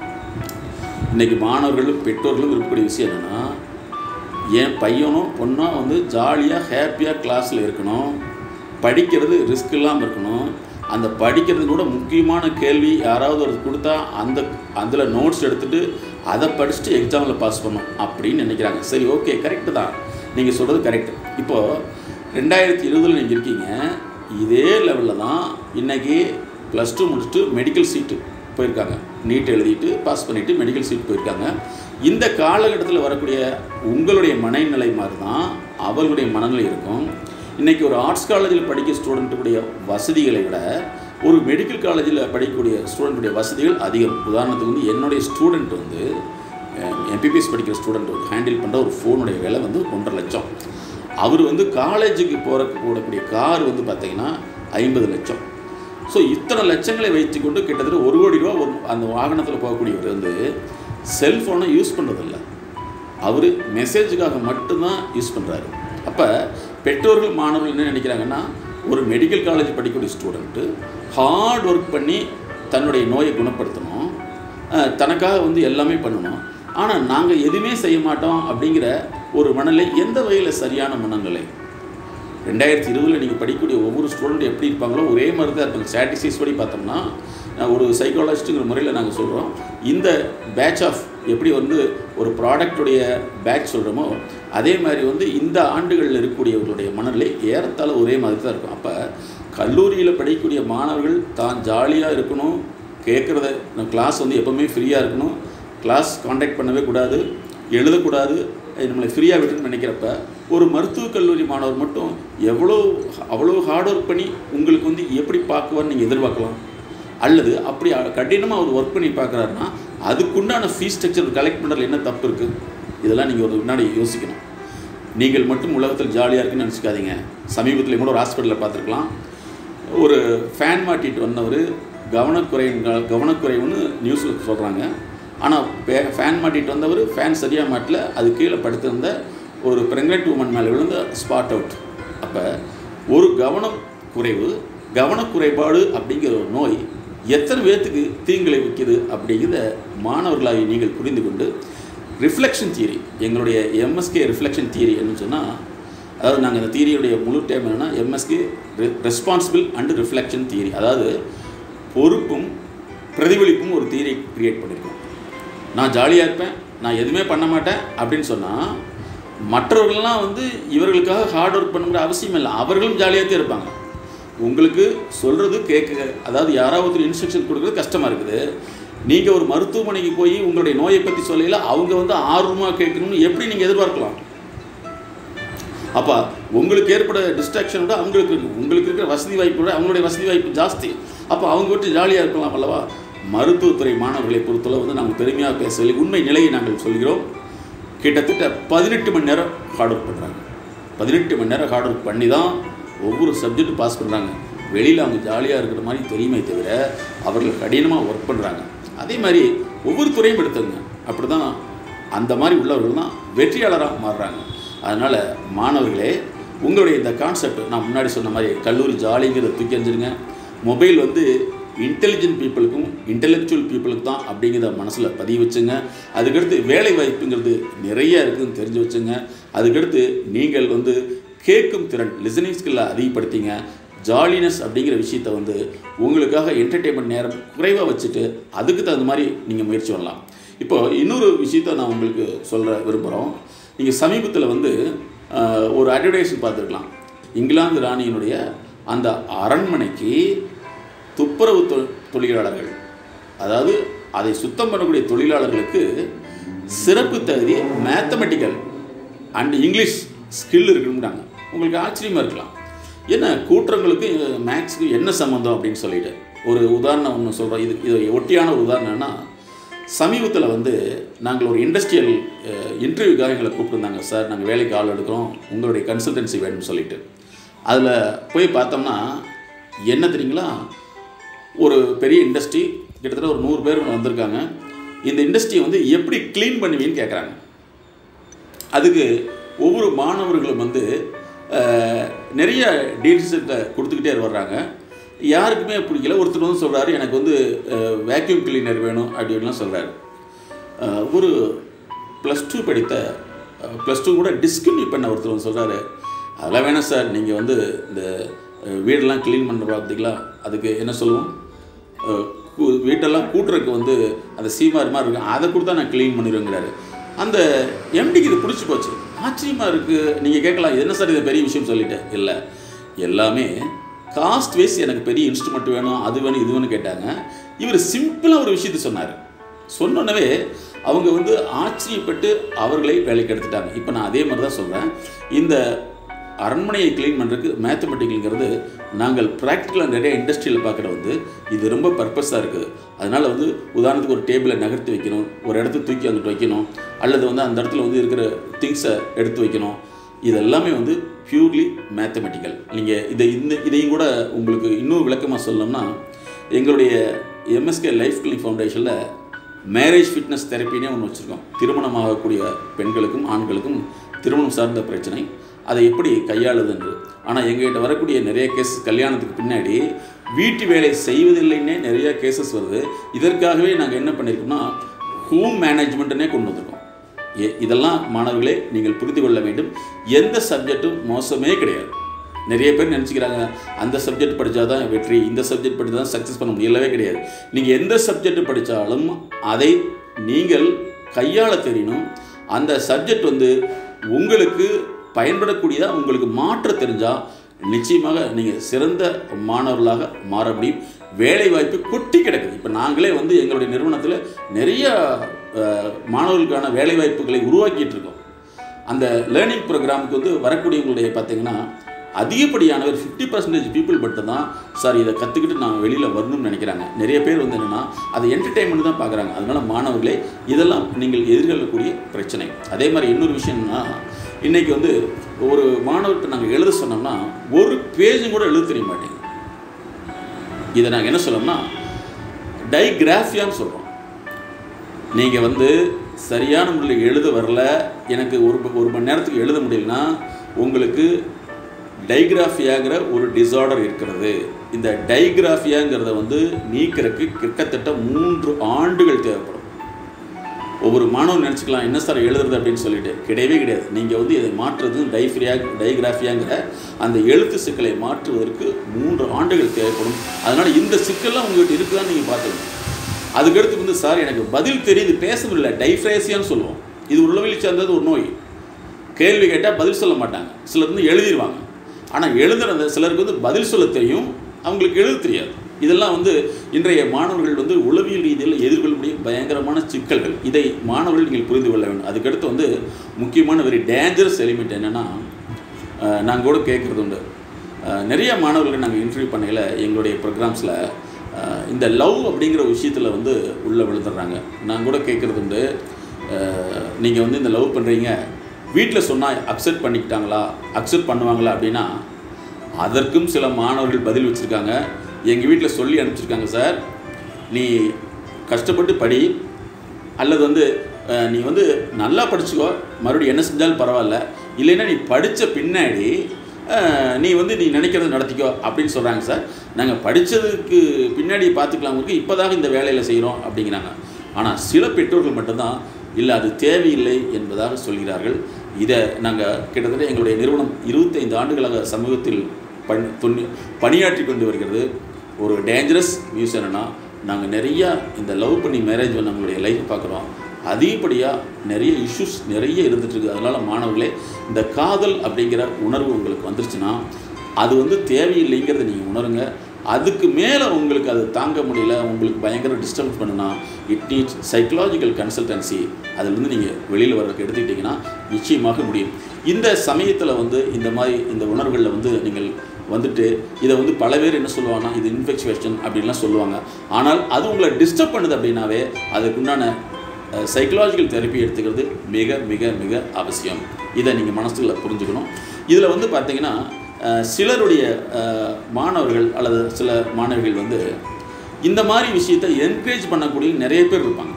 இன்றைக்கி மாணவர்களும் பெற்றோர்களும் இருக்கக்கூடிய விஷயம் என்னென்னா, என் பையனும் பொண்ணும் வந்து ஜாலியாக ஹாப்பியாக கிளாஸில் இருக்கணும், படிக்கிறது ரிஸ்க் இல்லாமல் இருக்கணும், அந்த படிக்கிறது கூட முக்கியமான கேள்வி யாராவது ஒரு கொடுத்தா அந்த அதில் நோட்ஸ் எடுத்துகிட்டு அதை படிச்சுட்டு எக்ஸாமில் பாஸ் பண்ணணும் அப்படின்னு நினைக்கிறாங்க. சரி, ஓகே, கரெக்டு தான், நீங்கள் சொல்கிறது கரெக்டு. இப்போது ரெண்டாயிரத்தி இருபதில் நீங்கள் இருக்கீங்க, இதே லெவலில் தான் இன்றைக்கி ப்ளஸ் டூ முடிச்சுட்டு மெடிக்கல் சீட்டு போயிருக்காங்க, நீட் எழுதிட்டு பாஸ் பண்ணிவிட்டு மெடிக்கல் சீட் போயிருக்காங்க. இந்த காலகட்டத்தில் வரக்கூடிய உங்களுடைய மனநிலை மாதிரி தான் அவர்களுடைய மனநிலை இருக்கும். இன்றைக்கி ஒரு ஆர்ட்ஸ் காலேஜில் படிக்க ஸ்டூடெண்ட்டுடைய வசதிகளை விட ஒரு மெடிக்கல் காலேஜில் படிக்கக்கூடிய ஸ்டூடெண்ட்டுடைய வசதிகள் அதிகம். உதாரணத்துக்கு வந்து என்னுடைய ஸ்டூடெண்ட் வந்து எம்பிபிஎஸ் படிக்கிற ஸ்டூடெண்ட் வந்து ஹேண்டில் பண்ணுற ஒரு ஃபோனுடைய விலை வந்து ஒன்றரை லட்சம். அவர் வந்து காலேஜுக்கு போகிற போடக்கூடிய கார் வந்து பார்த்திங்கன்னா ஐம்பது லட்சம். ஸோ இத்தனை லட்சங்களை வைத்து கொண்டு கிட்டத்தட்ட ஒரு கோடி ரூபா ஒரு அந்த வாகனத்தில் போகக்கூடியவர் வந்து செல்ஃபோனை யூஸ் பண்ணுறதில்ல, அவர் மெசேஜுக்காக மட்டும்தான் யூஸ் பண்ணுறாரு. அப்போ பெற்றோர்கள் மாணவர்கள் என்ன நினைக்கிறாங்கன்னா, ஒரு மெடிக்கல் காலேஜ் படிக்கக்கூடிய ஸ்டூடெண்ட்டு ஹார்ட் ஒர்க் பண்ணி தன்னுடைய நோயை குணப்படுத்தணும், தனக்காக வந்து எல்லாமே பண்ணணும், ஆனால் நாங்கள் எதுவுமே செய்ய மாட்டோம் அப்படிங்கிற ஒரு மனநிலை எந்த வகையில் சரியான மனநிலை? ரெண்டாயிரத்தி இருபதில் நீங்கள் படிக்கக்கூடிய ஒவ்வொரு ஸ்டூடெண்ட் எப்படி இருப்பாங்களோ ஒரே மாதிரி தான் இருப்பாங்க. ஸ்டாட்டிஸ்டிக்ஸ் படி பார்த்தோம்னா ஒரு சைக்காலஜிஸ்ட்டுங்கிற முறையில் நாங்கள் சொல்கிறோம், இந்த பேட்ச் ஆஃப் எப்படி வந்து ஒரு ப்ராடக்டுடைய பேட்ச் சொல்கிறோமோ அதே மாதிரி வந்து இந்த ஆண்டுகளில் இருக்கக்கூடியவர்களுடைய மனநிலை ஏறத்தாழ ஒரே மாதிரி தான் இருக்கும். அப்போ கல்லூரியில் படிக்கக்கூடிய மாணவர்கள் தான் ஜாலியாக இருக்கணும், கேட்குறத கிளாஸ் வந்து எப்போவுமே ஃப்ரீயாக இருக்கணும், கிளாஸ் காண்டாக்ட் பண்ணவே கூடாது, எழுதக்கூடாது, நம்மளை ஃப்ரீயாக விட்டுன்னு நினைக்கிறப்ப ஒரு மருத்துவக் கல்லூரி மாணவர் மட்டும் எவ்வளோ அவ்வளோ ஹார்ட் ஒர்க் பண்ணி உங்களுக்கு வந்து எப்படி பார்க்குவான்னு நீங்கள் எதிர்பார்க்கலாம். அல்லது அப்படி கடினமாக அவர் ஒர்க் பண்ணி பார்க்குறாருன்னா அதுக்குண்டான ஃபீஸ் ஸ்ட்ரக்சர் கலெக்ட் பண்ணுறதுல என்ன தப்பு இருக்குது? இதெல்லாம் நீங்கள் ஒரு முன்னாடி யோசிக்கணும். நீங்கள் மட்டும் உலகத்தில் ஜாலியாக இருக்குன்னு நினச்சிக்காதீங்க. சமீபத்தில் கூட ஒரு ஹாஸ்பிட்டலில் பார்த்துருக்கலாம், ஒரு ஃபேன் மாட்டிட்டு வந்தவர் கவனக்குறை கவனக்குறைவுன்னு நியூஸில் சொல்கிறாங்க. ஆனால் ஃபேன் மாட்டிட்டு வந்தவர் ஃபேன் சரியாக மாட்டல, அது கீழே படுத்திருந்த ஒரு ப்ரெக்னென்ட் உமன் மேலே விழுந்த ஸ்பாட் அவுட். அப்போ ஒரு கவனம் குறைவு கவனக்குறைபாடு அப்படிங்கிற ஒரு நோய் எத்தனை பேர்த்துக்கு தீங்களை வைக்கிது அப்படிங்கிறத மாணவர்களாகி நீங்கள் புரிந்து கொண்டு ரிஃப்ளெக்ஷன் தியரி, எங்களுடைய எம்எஸ்கே ரிஃப்ளெக்ஷன் தியரி என்னன்னு சொன்னால், அதாவது நாங்கள் இந்த தியரியுடைய முழு டைம் என்னென்னா MSK responsible and reflection theory, அதாவது பொறுப்பும் பிரதிபலிப்பும் ஒரு தியரி க்ரியேட் பண்ணியிருக்கோம். நான் ஜாலியாக இருப்பேன், நான் எதுவுமே பண்ண மாட்டேன் அப்படின்னு சொன்னால் மற்றவர்கள்லாம் வந்து இவர்களுக்காக ஹார்ட் ஒர்க் பண்ணுங்கிற அவசியம் இல்லை, அவர்களும் ஜாலியாக தான் இருப்பாங்க. உங்களுக்கு சொல்கிறது கேட்க, அதாவது யாராவது ஒரு இன்ஸ்ட்ரக்ஷன் கொடுக்குறது கஷ்டமாக இருக்குது. நீங்கள் ஒரு மருத்துவமனைக்கு போய் உங்களுடைய நோயை பற்றி சொல்லல அவங்க வந்து ஆர்வமாக கேட்கணும்னு எப்படி நீங்கள் எதிர்பார்க்கலாம்? அப்போ உங்களுக்கு ஏற்பட டிஸ்ட்ராக்ஷன் விட அவங்களுக்கு உங்களுக்கு இருக்கிற வசதி வாய்ப்பு விட அவங்களுடைய வசதி வாய்ப்பு ஜாஸ்தி. அப்போ அவங்க விட்டு ஜாலியாக இருக்கலாம் அல்லவா? மருத்துவத்துறை மாணவர்களை பொறுத்தளவு வந்து நாங்கள் பெருமையாக பேசவில்லை, உண்மை நிலையை நாங்கள் சொல்கிறோம். கிட்டத்தட்ட பதினெட்டு மணி நேரம் ஹார்ட் ஒர்க் பண்ணுறாங்க. பதினெட்டு மணி நேரம் ஹார்ட் ஒர்க் பண்ணி தான் ஒவ்வொரு சப்ஜெக்டும் பாஸ் பண்ணுறாங்க. வெளியில் அவங்க ஜாலியாக இருக்கிற மாதிரி தெரியுமே தவிர அவர்கள் கடினமாக ஒர்க் பண்ணுறாங்க. அதே மாதிரி ஒவ்வொரு துறையும் எடுத்துங்க, அப்படி தான் அந்த மாதிரி உள்ளவர்கள் தான் வெற்றியாளராக மாறுறாங்க. அதனால் மாணவர்களே, உங்களுடைய இந்த கான்செப்ட் நான் முன்னாடி சொன்ன மாதிரி கல்லூரி ஜாலிங்கிறத தூக்கி எறிஞ்சிருங்க. மொபைல் வந்து இன்டெலிஜென்ட் பீப்புளுக்கும் இன்டெலெக்சுவல் பீப்புளுக்கு தான் அப்படிங்கிறத மனசில் பதிவு வச்சுங்க. அதுக்கடுத்து வேலை வாய்ப்புங்கிறது நிறைய இருக்குதுன்னு தெரிஞ்சு வச்சுங்க. அதுக்கடுத்து நீங்கள் வந்து கேட்கும் திறன் லிசனிங் ஸ்கில்லை அதிகப்படுத்திங்க. ஜாலினஸ் அப்படிங்கிற விஷயத்தை வந்து உங்களுக்காக என்டர்டெயின்மெண்ட் நேரம் குறைவாக வச்சுட்டு அதுக்கு தகுந்த மாதிரி நீங்கள் முயற்சி பண்ணலாம். இப்போது இன்னொரு விஷயத்தை நான் உங்களுக்கு சொல்ல விரும்புகிறோம். நீங்கள் சமீபத்தில் வந்து ஒரு அட்வர்டைஸ்மெண்ட் பார்த்துருக்கலாம். இங்கிலாந்து ராணியினுடைய அந்த அரண்மனைக்கு துப்புரவு தொ தொழிலாளர்கள் அதாவது அதை சுத்தம் பண்ணக்கூடிய தொழிலாளர்களுக்கு சிறப்பு தகுதி மேத்தமெட்டிக்கல் அண்ட் இங்கிலீஷ் ஸ்கில் இருக்குன்றாங்க. உங்களுக்கு ஆச்சரியமாக இருக்கலாம், என்ன கூட்டுறவங்களுக்கு மேக்ஸுக்கு என்ன சம்மந்தம் அப்படின்னு சொல்லிட்டு. ஒரு உதாரணம் ஒன்று சொல்கிறோம். இது இது ஒட்டியான ஒரு உதாரணம்னா, சமீபத்தில் வந்து நாங்கள் ஒரு இண்டஸ்ட்ரியல் இன்டர்வியூக்காக எங்களை கூப்பிட்டுருந்தாங்க. சார், நாங்கள் வேலைக்கு ஆள் எடுக்கிறோம், உங்களுடைய கன்சல்டன்சி வேணும்னு சொல்லிட்டு. அதில் போய் பார்த்தோம்னா என்ன தெரியுங்களா, ஒரு பெரிய இண்டஸ்ட்ரி, கிட்டத்தட்ட ஒரு நூறு பேர் வந்திருக்காங்க. இந்த இண்டஸ்ட்ரியை வந்து எப்படி க்ளீன் பண்ணுவீன்னு கேட்குறாங்க. அதுக்கு ஒவ்வொரு மாணவர்களும் வந்து நிறைய டீட்டெயில்ஸை கொடுத்துக்கிட்டே வர்றாங்க. யாருக்குமே பிடிக்கல. ஒருத்தர் வந்து சொல்கிறாரு, எனக்கு வந்து வேக்யூம் கிளீனர் வேணும் அப்படின்லாம் சொல்கிறாரு. ஒரு ப்ளஸ் டூ படித்த ப்ளஸ் டூ கூட டிஸ்கன்டினியூ பண்ண ஒருத்தர் வந்து சொல்கிறாரு, அதெல்லாம் வேணாம் சார், நீங்கள் வந்து இந்த வீடெல்லாம் க்ளீன் பண்ணுற பார்த்தீங்களா, அதுக்கு என்ன சொல்லுவோம், வீட்டெல்லாம் கூட்டுறதுக்கு வந்து அந்த சீமார் மாதிரி இருக்கும், அதை கொடுத்தா நான் க்ளீன் பண்ணிடுவேங்கிறாரு. அந்த எம்டிக்கு இது பிடிச்சி போச்சு. ஆச்சரியமாக இருக்குது. நீங்கள் கேட்கலாம், என்ன சார் இது பெரிய விஷயம் சொல்லிட்டு. இல்லை, எல்லாமே காஸ்ட் வைஸ் எனக்கு பெரிய இன்ஸ்ட்ருமெண்ட் வேணும், அது வேணும், இது வேணும் கேட்டாங்க. இவர் சிம்பிளாக ஒரு விஷயத்தை சொன்னார். சொன்னோன்னவே அவங்க வந்து ஆச்சரியப்பட்டு அவர்களை வேலைக்கு எடுத்துட்டாங்க. இப்போ நான் அதே மாதிரி தான் சொல்கிறேன். இந்த அரண்மனையை க்ளீன் பண்ணுறதுக்கு மேத்தமெட்டிக்கல்ங்கிறது நாங்கள் ப்ராக்டிக்கலாக நிறைய இண்டஸ்ட்ரியில் பார்க்குற வந்து இது ரொம்ப பர்பஸாக இருக்குது. அதனால் வந்து உதாரணத்துக்கு ஒரு டேபிளை நகர்த்தி வைக்கணும், ஒரு இடத்த தூக்கி அங்கிட்டு வைக்கணும், அல்லது வந்து அந்த இடத்துல வந்து இருக்கிற திங்ஸை எடுத்து வைக்கணும், இது எல்லாமே வந்து பியூர்லி மேத்தமெட்டிக்கல். நீங்கள் இதை இந்த இதையும் கூட உங்களுக்கு இன்னும் விளக்கமாக சொல்லணும்னா, எங்களுடைய எம்எஸ்கே லைஃப் கிளினிக் ஃபவுண்டேஷனில் மேரேஜ் ஃபிட்னஸ் தெரப்பினே ஒன்று வச்சுருக்கோம். திருமணமாகக்கூடிய பெண்களுக்கும் ஆண்களுக்கும் திருமணம் சார்ந்த பிரச்சனை, அதை எப்படி கையாளுதுன்று. ஆனால் எங்கள்கிட்ட வரக்கூடிய நிறைய கேஸ் கல்யாணத்துக்கு பின்னாடி வீட்டு வேலை செய்வதில்லைன்னே நிறைய கேசஸ் வருது. இதற்காகவே நாங்கள் என்ன பண்ணியிருக்கோம்னா ஹோம் மேனேஜ்மெண்ட்டுனே கொண்டு வந்திருக்கோம். ஏ இதெல்லாம் மாணவர்களே நீங்கள் புரிந்து கொள்ள வேண்டும். எந்த சப்ஜெக்டும் மோசமே கிடையாது. நிறைய பேர் நினச்சிக்கிறாங்க அந்த சப்ஜெக்ட் படித்தா தான் வெற்றி, இந்த சப்ஜெக்ட் படித்தா தான் சக்ஸஸ் பண்ண முடியலவே கிடையாது. நீங்கள் எந்த சப்ஜெக்ட் படித்தாலும் அதை நீங்கள் கையாள தெரியணும். அந்த சப்ஜெக்ட் வந்து உங்களுக்கு பயன்படக்கூடியதாக உங்களுக்கு மாற்ற தெரிஞ்சால் நிச்சயமாக நீங்கள் சிறந்த மாணவர்களாக மாற முடியும். வேலை வாய்ப்பு கொட்டி கிடக்குது. இப்போ நாங்களே வந்து எங்களுடைய நிறுவனத்தில் நிறைய மாணவர்களுக்கான வேலை வாய்ப்புகளை உருவாக்கிட்டு இருக்கோம். அந்த லேர்னிங் ப்ரோக்ராமுக்கு வந்து வரக்கூடியவங்களுடைய பார்த்திங்கன்னா அதிகப்படியானவர் ஃபிஃப்டி பர்சன்டேஜ் பீப்புள் மட்டும் தான் சார் இதை கற்றுக்கிட்டு நான் வெளியில் வரணும்னு நினைக்கிறாங்க. நிறைய பேர் வந்து என்னென்னா அதை என்டர்டெயின்மெண்ட் தான் பார்க்குறாங்க. அதனால் மாணவர்களே இதெல்லாம் நீங்கள் எதிர்கொள்ளக்கூடிய பிரச்சனை. அதே மாதிரி இன்னொரு விஷயம்னா, இன்றைக்கி வந்து ஒரு மாணவர்கிட்ட நாங்கள் எழுத சொன்னோம்னா ஒரு பேஜும் கூட எழுத தெரிய மாட்டேங்குது. இதை நாங்கள் என்ன சொல்லோம்னா டைகிராஃபியான்னு சொல்கிறோம். நீங்கள் வந்து சரியான முறையில் எழுத வரல, எனக்கு ஒரு ஒரு மணி நேரத்துக்கு எழுத முடியலன்னா உங்களுக்கு டைகிராஃபியாங்கிற ஒரு டிஸார்டர் இருக்கிறது. இந்த டைகிராஃபியாங்கிறத வந்து நீக்கிறதுக்கு கிட்டத்தட்ட மூன்று ஆண்டுகள் தேவைப்படும். ஒவ்வொரு மாணவன் நினச்சிக்கலாம் என்ன சார் எழுதுறது அப்படின்னு சொல்லிட்டு, கிடையவே கிடையாது. நீங்கள் வந்து இதை மாற்றுறது டைஃப்ரியா டைகிராஃபியாங்கிற அந்த எழுத்து சிக்கலை மாற்றுவதற்கு மூன்று ஆண்டுகள் தேவைப்படும். அதனால் இந்த சிக்கல்லாம் உங்கள்கிட்ட இருக்குதான்னு நீங்கள் பார்த்துக்கணும். அதுக்கடுத்து வந்து சார் எனக்கு பதில் தெரியுது பேச முடியல, டைஃப்ரேசியான்னு சொல்லுவோம். இது உளவியல் சார்ந்தது ஒரு நோய். கேள்வி கேட்டால் பதில் சொல்ல மாட்டாங்க. சிலர் வந்து எழுதிடுவாங்க. ஆனால் எழுதுறது சிலருக்கு வந்து பதில் சொல்ல தெரியும், அவங்களுக்கு எழுத தெரியாது. இதெல்லாம் வந்து இன்றைய மாணவர்கள் வந்து உளவியல் ரீதியில் எதிர்கொள்ளக்கூடிய பயங்கரமான சிக்கல்கள். இதை மாணவர்கள் நீங்கள் புரிந்து கொள்ள வேண்டும். அதுக்கடுத்து வந்து முக்கியமான வெரி டேஞ்சரஸ் எலிமெண்ட் என்னென்னா, நாங்கள் கூட கேட்குறது உண்டு, நிறைய மாணவர்களை நாங்கள் இன்டர்வியூ பண்ணையில் எங்களுடைய ப்ரோக்ராம்ஸில் இந்த லவ் அப்படிங்கிற விஷயத்தில் வந்து உள்ளே விழுந்துடுறாங்க. நாங்கள் கூட கேட்குறது உண்டு, நீங்கள் வந்து இந்த லவ் பண்ணுறீங்க வீட்டில் சொன்னால் அக்செப்ட் பண்ணிக்கிட்டாங்களா, அக்செப்ட் பண்ணுவாங்களா அப்படின்னா, அதற்கும் சில மாணவர்கள் பதில் வச்சுருக்காங்க. எங்கள் வீட்டில் சொல்லி அனுப்பிச்சிருக்காங்க, சார் நீ கஷ்டப்பட்டு படி, அல்லது வந்து நீ வந்து நல்லா படிச்சுக்கோ, மறுபடியும் என்ன செஞ்சாலும் பரவாயில்ல, இல்லைன்னா நீ படித்த பின்னாடி நீ வந்து நீ நினைக்கிறத நடத்திக்கோ அப்படின்னு சொல்கிறாங்க. சார் நாங்கள் படித்ததுக்கு பின்னாடி பார்த்துக்கலாம்க்கு இப்போ தான் இந்த வேலையில் செய்கிறோம் அப்படிங்கிறாங்க. ஆனால் சில பெற்றோர்கள் மட்டும்தான் இல்லை அது தேவையில்லை என்பதாக சொல்கிறார்கள். இதை நாங்கள் கிட்டத்தட்ட எங்களுடைய நிறுவனம் இருபத்தைந்து ஆண்டுகளாக சமூகத்தில் பணி துணி பணியாற்றி கொண்டு வருகிறது. ஒரு டேஞ்சரஸ் நியூஸ் என்னென்னா, நாங்கள் நிறையா இந்த லவ் பண்ணி மேரேஜ் பண்ண நம்மளுடைய லைஃப் பார்க்குறோம். அதிகப்படியாக நிறைய இஷ்யூஸ் நிறைய இருந்துகிட்ருக்கு. அதனால் மாணவர்களே, இந்த காதல் அப்படிங்கிற உணர்வு உங்களுக்கு வந்துருச்சுன்னா அது வந்து தேவையில்லைங்கிறத நீங்கள் உணருங்க. அதுக்கு மேலே உங்களுக்கு அது தாங்க முடியல, உங்களுக்கு பயங்கர டிஸ்டர்ப் பண்ணுனா இட் நீட்ஸ் சைக்கலாஜிக்கல் கன்சல்டன்சி. அதிலிருந்து நீங்கள் வெளியில் வர்றதுக்கு எடுத்துக்கிட்டிங்கன்னா நிச்சயமாக முடியும். இந்த சமயத்தில் வந்து இந்த மாதிரி இந்த உணர்வுகளில் வந்து நீங்கள் வந்துட்டு இதை வந்து பல பேர் என்ன சொல்லுவாங்கன்னா இது இன்ஃபெக்சுவேஷன் அப்படின்லாம் சொல்லுவாங்க. ஆனால் அது உங்களை டிஸ்டர்ப் பண்ணுது அப்படின்னாவே அதுக்குண்டான சைக்கலாஜிக்கல் தெரப்பி எடுத்துக்கிறது மிக மிக மிக அவசியம். இதை நீங்கள் மனசுல புரிஞ்சுக்கணும். இதில் வந்து பார்த்திங்கன்னா சிலருடைய மாணவர்கள் அல்லது சில மாணவிகள் வந்து இந்த மாதிரி விஷயத்தை என்கரேஜ் பண்ணக்கூடிய நிறைய பேர் இருப்பாங்க.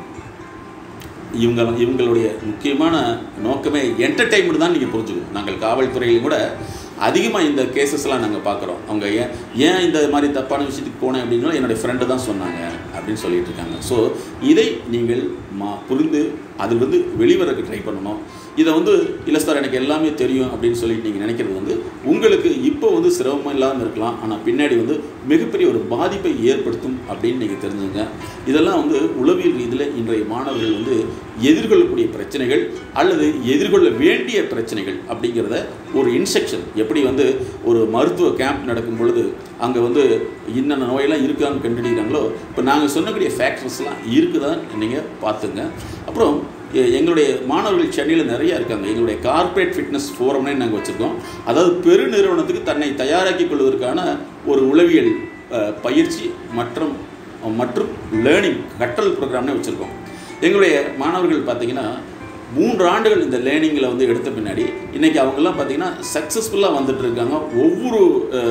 இவங்க இவங்களுடைய முக்கியமான நோக்கமே என்டர்டெயின்மெண்ட் தான் நீங்கள் புரிஞ்சுக்கணும். நாங்கள் காவல்துறையிலும் கூட அதிகமாக இந்த கேசஸ்லாம் நாங்கள் பார்க்குறோம். அவங்க ஏன் ஏன் இந்த மாதிரி தப்பான விஷயத்துக்கு போனேன் அப்படின்னா என்னுடைய ஃப்ரெண்டு தான் சொன்னாங்க அப்படின்னு சொல்லிட்டு இருக்காங்க. ஸோ இதை நீங்கள் மா புரிந்து அதில் வந்து வெளிவரக்கு ட்ரை பண்ணணும். இதை வந்து இல்லை சார் எனக்கு எல்லாமே தெரியும் அப்படின்னு சொல்லிட்டு நீங்கள் நினைக்கிறது வந்து உங்களுக்கு இப்போ வந்து சிரமம் இல்லாமல் இருக்கலாம், ஆனால் பின்னாடி வந்து மிகப்பெரிய ஒரு பாதிப்பை ஏற்படுத்தும் அப்படின்னு நீங்கள் தெரிஞ்சுங்க. இதெல்லாம் வந்து உளவியல் ரீதியில் இன்றைய மாணவர்கள் வந்து எதிர்கொள்ளக்கூடிய பிரச்சனைகள் அல்லது எதிர்கொள்ள வேண்டிய பிரச்சனைகள் அப்படிங்கிறத ஒரு இன்ஸ்ட்ரக்ஷன் எப்படி வந்து ஒரு மருத்துவ கேம்ப் நடக்கும் பொழுது அங்கே வந்து என்னென்ன நோயெல்லாம் இருக்கான்னு கண்டுபிடிக்கிறாங்களோ, இப்போ நாங்கள் சொன்னக்கூடிய ஃபேக்டர்ஸ்லாம் இருக்குதான்னு நீங்கள் பார்த்துங்க. அப்புறம் எங்களுடைய மாணவர்கள் சென்னையில் நிறையா இருக்காங்க. எங்களுடைய கார்ப்பரேட் ஃபிட்னஸ் ஃபோரம்னே நாங்கள் வச்சுருக்கோம். அதாவது பெரு நிறுவனத்துக்கு தன்னை தயாராக்கி கொள்வதற்கான ஒரு உளவியல் பயிற்சி மற்றும் மற்றும் லேர்னிங் கற்றல் ப்ரோக்ராம்னே வச்சுருக்கோம். எங்களுடைய மாணவர்கள் பார்த்திங்கன்னா மூன்று ஆண்டுகள் இந்த லேர்னிங்கில் வந்து எடுத்த பின்னாடி இன்றைக்கி அவங்கெல்லாம் பார்த்திங்கன்னா சக்ஸஸ்ஃபுல்லாக வந்துட்டு இருக்காங்க. ஒவ்வொரு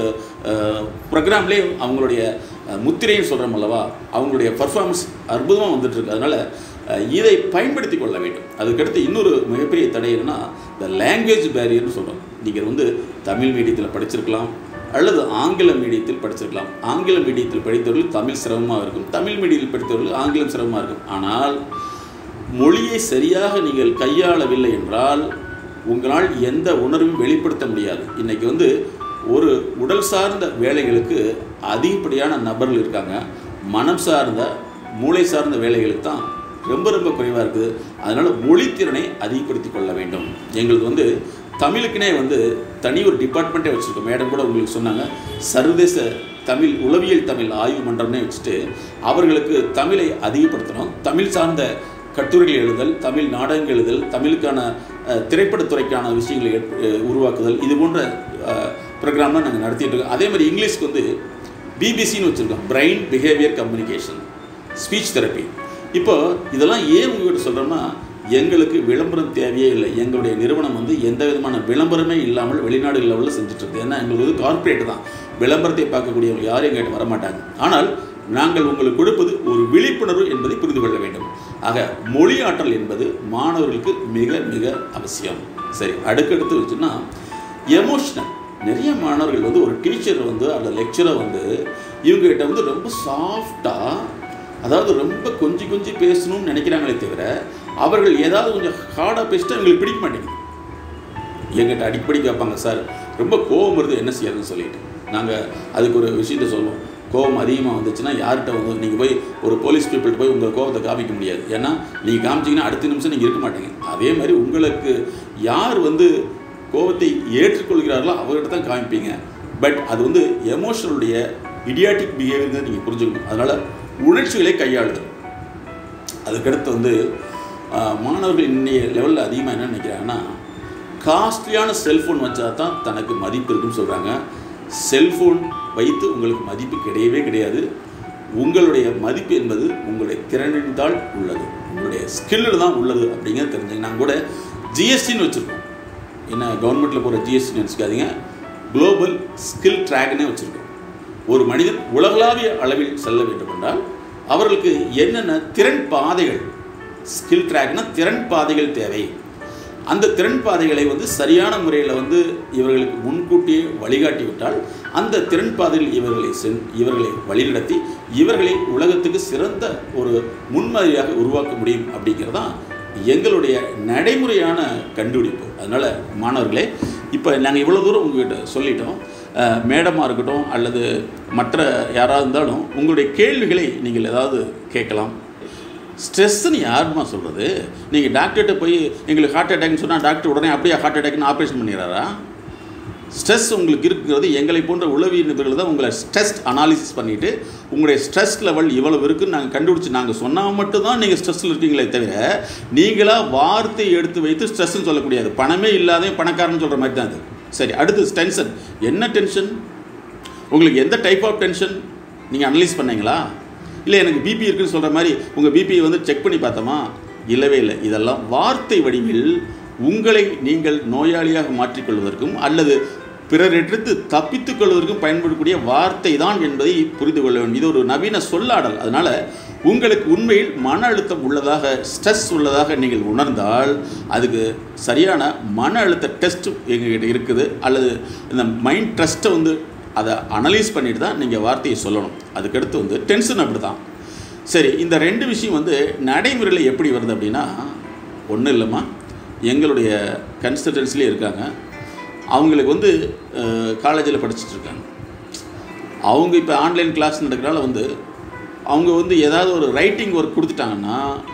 ப்ரோக்ராம்லேயும் அவங்களுடைய முத்திரையும் சொல்கிறோம் அல்லவா, அவங்களுடைய பர்ஃபார்மன்ஸ் அற்புதமாக வந்துட்டுருக்கு. அதனால் இதை பயன்படுத்தி கொள்ள வேண்டும். அதுக்கடுத்து இன்னொரு மிகப்பெரிய தடை என்னன்னா இந்த லாங்குவேஜ் பேரியர்னு சொல்கிறோம். நீங்கள் வந்து தமிழ் மீடியத்தில் படிச்சிருக்கலாம் அல்லது ஆங்கில மீடியத்தில் படிச்சிருக்கலாம். ஆங்கில மீடியத்தில் படித்தவர்கள் தமிழ் சிரமமாக இருக்கும், தமிழ் மீடியத்தில் படித்தவர்கள் ஆங்கிலம் சிரமமாக இருக்கும். ஆனால் மொழியை சரியாக நீங்கள் கையாளவில்லை என்றால் உங்களால் எந்த உணர்வும் வெளிப்படுத்த முடியாது. இன்றைக்கி வந்து ஒரு உடல் சார்ந்த வேலைகளுக்கு அதிகப்படியான நபர்கள் இருக்காங்க, மனம் சார்ந்த மூளை சார்ந்த வேலைகளுக்கு தான் ரொம்ப ரொம்ப குறைவாக இருக்குது. அதனால் மொழித்திறனை அதிகப்படுத்தி கொள்ள வேண்டும். எங்களுக்கு வந்து தமிழுக்குனே வந்து தனி ஒரு டிபார்ட்மெண்ட்டே வச்சுருக்கோம். மேடம் கூட உங்களுக்கு சொன்னாங்க, சர்வதேச தமிழ் உளவியல் தமிழ் ஆய்வு மன்றம்னே வச்சுட்டு அவர்களுக்கு தமிழை அதிகப்படுத்தணும். தமிழ் சார்ந்த கட்டுரைகள் எழுதல், தமிழ் நாடகங்கள் எழுதல், தமிழுக்கான திரைப்படத்துறைக்கான விஷயங்களை உருவாக்குதல், இது போன்ற ப்ரோக்ராம்லாம் நாங்கள் நடத்திட்டு இருக்கோம். அதே மாதிரி இங்கிலீஷ்க்கு வந்து பிபிசின்னு வச்சுருக்கோம், brain behaviour communication, speech therapy. இப்போ இதெல்லாம் ஏன் உங்கள்கிட்ட சொல்கிறோம்னா, எங்களுக்கு விளம்பரம் தேவையே இல்லை. எங்களுடைய நிறுவனம் வந்து எந்த விதமான விளம்பரமே இல்லாமல் வெளிநாடு லெவலில் செஞ்சுட்ருக்கு. ஏன்னா எங்களுக்கு வந்து கார்ப்பரேட் தான், விளம்பரத்தை பார்க்கக்கூடியவங்க யாரும் எங்கள்கிட்ட வரமாட்டாங்க. ஆனால் நாங்கள் உங்களுக்கு கொடுப்பது ஒரு விழிப்புணர்வு என்பதை புரிந்து கொள்ள வேண்டும். ஆக மொழி ஆற்றல் என்பது மாணவர்களுக்கு மிக மிக அவசியம். சரி, அடுக்கடுத்து வச்சுன்னா எமோஷ்னல். நிறைய மாணவர்கள் வந்து ஒரு டீச்சர் வந்து அந்த லெக்சரை வந்து இவங்ககிட்ட வந்து ரொம்ப சாஃப்டாக, அதாவது ரொம்ப கொஞ்சம் கொஞ்சம் பேசணும்னு நினைக்கிறாங்களே தவிர அவர்கள் ஏதாவது கொஞ்சம் ஹார்டாக பேசிட்டு அவங்களுக்கு பிடிக்க மாட்டேங்குது. எங்கிட்ட அடிப்படை கேட்பாங்க, சார் ரொம்ப கோபம் வருது, என்ன செய்யறதுன்னு சொல்லிட்டு. நாங்கள் அதுக்கு ஒரு விஷயத்த சொல்லுவோம். கோபம் அதிகமாக வந்துச்சுன்னா யார்கிட்ட வந்து நீங்கள் போய் ஒரு போலீஸ் பீப்புள்கிட்ட போய் உங்கள் கோபத்தை காமிக்க முடியாது. ஏன்னா நீங்கள் காமிச்சிங்கன்னா அடுத்த நிமிஷம் நீங்கள் இருக்க மாட்டீங்க. அதே மாதிரி உங்களுக்கு யார் வந்து கோபத்தை ஏற்றுக்கொள்கிறார்களோ அவர்கிட்ட தான் காமிப்பீங்க. பட் அது வந்து எமோஷனலுடைய இடியாட்டிக் பிஹேவியர் நீங்கள் புரிஞ்சுக்கணும். அதனால் உணர்ச்சிகளை கையாளுதல். அதுக்கடுத்து வந்து மாணவர்கள் இன்னைய லெவலில் அதிகமாக என்ன நினைக்கிறாங்கன்னா, காஸ்ட்லியான செல்ஃபோன் வச்சா தான் தனக்கு மதிப்பு இருக்குன்னு சொல்கிறாங்க. செல்ஃபோன் வைத்து உங்களுக்கு மதிப்பு கிடையவே கிடையாது. உங்களுடைய மதிப்பு என்பது உங்களுடைய திறனின்தால் உள்ளது, உங்களுடைய ஸ்கில்லில் தான் உள்ளது அப்படிங்கிறது தெரிஞ்சுங்க. நாங்கள் கூட ஜிஎஸ்டின்னு வச்சுருக்கோம். என்ன கவர்மெண்ட்டில் போகிற ஜிஎஸ்டின்னு நினச்சிக்காதீங்க, குளோபல் ஸ்கில் ட்ராக்னே வச்சுருக்கோம். ஒரு மனிதன் உலகளாவிய அளவில் செல்ல வேண்டும் என்றால் அவர்களுக்கு என்னென்ன திறன் பாதைகள், ஸ்கில் ட்ராக்னா திறன் பாதைகள் தேவை. அந்த திறன் பாதைகளை வந்து சரியான முறையில் வந்து இவர்களுக்கு முன்கூட்டியே வழிகாட்டி விட்டால் அந்த திறன் பாதையில் இவர்களை சென் இவர்களை வழிநடத்தி இவர்களை உலகத்துக்கு சிறந்த ஒரு முன்மாதிரியாக உருவாக்க முடியும் அப்படிங்கிறதான் எங்களுடைய நடைமுறையான கண்டுபிடிப்பு. அதனால் மாணவர்களே, இப்போ நாங்கள் இவ்வளோ தூரம் உங்கள்கிட்ட சொல்லிட்டோம். மேடமாக இருக்கட்டும் அல்லது மற்ற யாராவது இருந்தாலும் உங்களுடைய கேள்விகளை நீங்கள் ஏதாவது கேட்கலாம். ஸ்ட்ரெஸ்ஸுன்னு யாருமா சொல்கிறது? நீங்கள் டாக்டர்கிட்ட போய் எங்களுக்கு ஹார்ட் அட்டாக்னு சொன்னால் டாக்டர் உடனே அப்படியே ஹார்ட் அட்டாக்னு ஆப்ரேஷன் பண்ணிடுறாரா? ஸ்ட்ரெஸ் உங்களுக்கு இருக்கிறது எங்களை போன்ற உளவியல் நிபுணர்கள் தான் உங்களை ஸ்ட்ரெஸ் அனாலிசிஸ் பண்ணிவிட்டு உங்களுடைய ஸ்ட்ரெஸ் லெவல் இவ்வளவு இருக்குதுன்னு நாங்கள் கண்டுபிடிச்சி நாங்கள் சொன்னால் மட்டும்தான் நீங்கள் ஸ்ட்ரெஸ்ஸில் இருக்கீங்களே தவிர நீங்களாக வார்த்தை எடுத்து வைத்து ஸ்ட்ரெஸ்ன்னு சொல்லக்கூடியது. பணமே இல்லாத பணக்காரன்னு சொல்கிற மாதிரி தான் அது. சரி, அடுத்து டென்ஷன். என்ன டென்ஷன்? உங்களுக்கு எந்த டைப் ஆஃப் டென்ஷன் நீங்கள் அனலைஸ் பண்ணீங்களா? இல்லை எனக்கு பிபி இருக்குன்னு சொல்கிற மாதிரி உங்கள் பிபியை வந்து செக் பண்ணி பார்த்தோமா? இல்லவே இல்லை. இதெல்லாம் வார்த்தை வடிவில் உங்களை நீங்கள் நோயாளியாக மாற்றிக்கொள்வதற்கும் அல்லது பிறரெடுத்து தப்பித்துக் கொள்வதற்கும் பயன்படக்கூடிய வார்த்தை தான் என்பதை புரிந்து கொள்ள வேண்டும். இது ஒரு நவீன சொல்லாடல். அதனால் உங்களுக்கு உண்மையில் மன அழுத்தம் உள்ளதாக, ஸ்ட்ரெஸ் உள்ளதாக நீங்கள் உணர்ந்தால் அதுக்கு சரியான மன அழுத்த டெஸ்ட் எங்ககிட்ட இருக்குது. அல்லது இந்த மைண்ட் டெஸ்ட்டை வந்து அதை அனலைஸ் பண்ணிட்டு தான் நீங்கள் வார்த்தையை சொல்லணும். அதுக்கடுத்து வந்து டென்ஷன் அப்படி தான். சரி, இந்த ரெண்டு விஷயம் வந்து நடைமுறையில் எப்படி வருது அப்படின்னா, ஒன்றும் இல்லைம்மா, எங்களுடைய கன்சல்டன்சிலே இருக்காங்க. அவங்களுக்கு வந்து காலேஜில் படிச்சுட்டு இருக்காங்க. அவங்க இப்போ ஆன்லைன் கிளாஸ் நடக்கிறனால வந்து அவங்க வந்து ஏதாவது ஒரு ரைட்டிங் ஒர்க் கொடுத்துட்டாங்கன்னா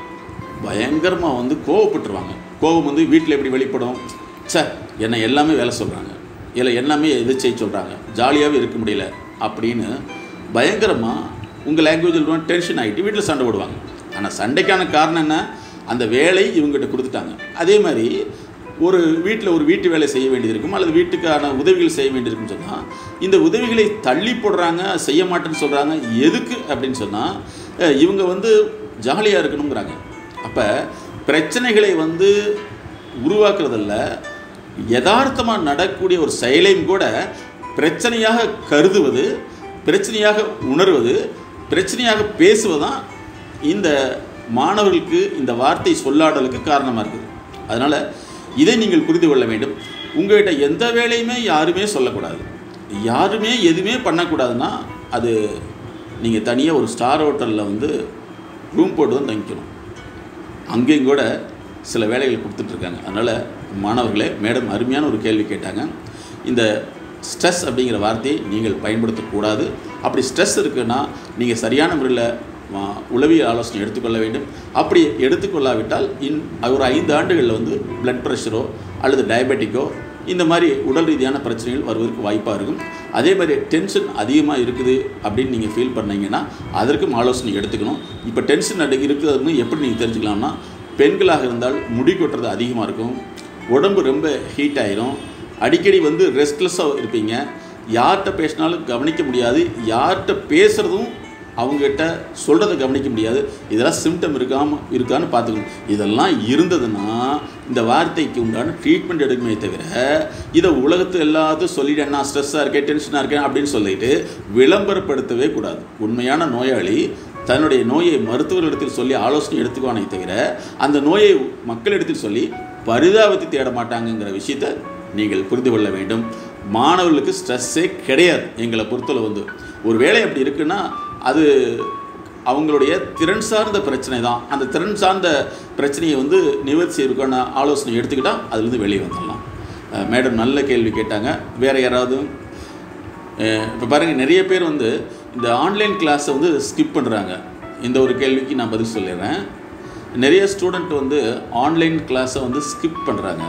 பயங்கரமாக வந்து கோவப்பட்டுருவாங்க. கோபம் வந்து வீட்டில் எப்படி வெளிப்படும்? சார் என்னை எல்லாமே வேலை சொல்கிறாங்க, இல்லை எல்லாமே எது செய்ய சொல்கிறாங்க, ஜாலியாகவே இருக்க முடியல அப்படின்னு பயங்கரமாக உங்கள் லாங்குவேஜில் டென்ஷன் ஆகிட்டு வீட்டில் சண்டை போடுவாங்க. ஆனால் சண்டைக்கான காரணம் என்ன? அந்த வேலை இவங்ககிட்ட கொடுத்துட்டாங்க. அதே மாதிரி ஒரு வீட்டில் ஒரு வீட்டு வேலை செய்ய வேண்டியது இருக்கும் அல்லது வீட்டுக்கான உதவிகள் செய்ய வேண்டியிருக்குன்னு சொன்னால் இந்த உதவிகளை தள்ளி போடுறாங்க, செய்ய மாட்டேன்னு சொல்கிறாங்க. எதுக்கு அப்படின்னு சொன்னால் இவங்க வந்து ஜாலியாக இருக்கணுங்கிறாங்க. அப்போ பிரச்சனைகளை வந்து உருவாக்குறதில்ல, யதார்த்தமாக நடக்கக்கூடிய ஒரு செயலையும் கூட பிரச்சனையாக கருதுவது, பிரச்சனையாக உணர்வது, பிரச்சனையாக பேசுவது தான் இந்த மாணவர்களுக்கு இந்த வார்த்தை சொல்லாடலுக்கு காரணமாக இருக்குது. அதனால் இதை நீங்கள் புரிந்து கொள்ள வேண்டும். உங்கள்கிட்ட எந்த வேலையுமே யாருமே சொல்லக்கூடாது, யாருமே எதுவுமே பண்ணக்கூடாதுன்னா அது நீங்கள் தனியாக ஒரு ஸ்டார் ஹோட்டலில் வந்து ரூம் போட்டு தான் தங்கிக்கணும். அங்கேயும் கூட சில வேலைகள் கொடுத்துட்ருக்காங்க. அதனால் மாணவர்களே, மேடம் அருமையான ஒரு கேள்வி கேட்டாங்க. இந்த ஸ்ட்ரெஸ் அப்படிங்கிற வார்த்தையை நீங்கள் பயன்படுத்தக்கூடாது. அப்படி ஸ்ட்ரெஸ் இருக்குன்னா நீங்கள் சரியான முறையில் உளவியல் ஆலோசனை எடுத்துக்கொள்ள வேண்டும். அப்படி எடுத்துக்கொள்ளாவிட்டால் இன் ஒரு ஐந்து ஆண்டுகளில் வந்து பிளட் ப்ரெஷரோ அல்லது டயபெட்டிக்கோ இந்த மாதிரி உடல் ரீதியான பிரச்சனைகள் வருவதற்கு வாய்ப்பாக இருக்கும். அதே மாதிரி டென்ஷன் அதிகமாக இருக்குது அப்படின்னு நீங்கள் ஃபீல் பண்ணீங்கன்னா அதற்கும் ஆலோசனை எடுத்துக்கணும். இப்போ டென்ஷன் அடி இருக்குதுன்னு எப்படி நீங்கள் தெரிஞ்சுக்கலாம்னா, பெண்களாக இருந்தால் முடி கொட்டுறது அதிகமாக இருக்கும், உடம்பு ரொம்ப ஹீட் ஆயிரும், அடிக்கடி வந்து ரெஸ்ட்லெஸ்ஸாக இருப்பீங்க, யார்கிட்ட பேசினாலும் கவனிக்க முடியாது, யார்கிட்ட பேசுகிறதும் அவங்ககிட்ட சொல்கிறத கவனிக்க முடியாது. இதெல்லாம் சிம்டம் இருக்காமல் இருக்கான்னு பார்த்துக்கணும். இதெல்லாம் இருந்ததுன்னா இந்த வார்த்தைக்கு உண்டான ட்ரீட்மெண்ட் எடுக்குமே தவிர இதை உலகத்து எல்லாத்தையும் சொல்லிவிட்டேன், நான் ஸ்ட்ரெஸ்ஸாக இருக்கேன், டென்ஷனாக இருக்கேன் அப்படின்னு சொல்லிட்டு விளம்பரப்படுத்தவே கூடாது. உண்மையான நோயாளி தன்னுடைய நோயை மருத்துவர்களிடத்தில் சொல்லி ஆலோசனை எடுத்துக்குவானே தவிர அந்த நோயை மக்களிடத்தில் சொல்லி பரிதாபத்தை தேட மாட்டாங்கங்கிற விஷயத்தை நீங்கள் புரிந்து கொள்ள வேண்டும். மாணவர்களுக்கு ஸ்ட்ரெஸ்ஸே கிடையாது. எங்களை பொறுத்தளவு வந்து ஒரு வேலை அப்படி இருக்குன்னா அது அவங்களுடைய திறன் சார்ந்த பிரச்சனை தான். அந்த திறன் சார்ந்த பிரச்சனையை வந்து நிவர்த்தி செய்வதற்கான ஆலோசனை எடுத்துக்கிட்டால் அதுலேருந்து வெளியே வந்துடலாம். மேடம் நல்ல கேள்வி கேட்டாங்க. வேறு யாராவது? இப்போ பாருங்கள், நிறைய பேர் வந்து இந்த ஆன்லைன் கிளாஸை வந்து ஸ்கிப் பண்ணுறாங்க. இந்த ஒரு கேள்விக்கு நான் பதில் சொல்லிடுறேன். நிறைய ஸ்டூடெண்ட் வந்து ஆன்லைன் கிளாஸை வந்து ஸ்கிப் பண்ணுறாங்க.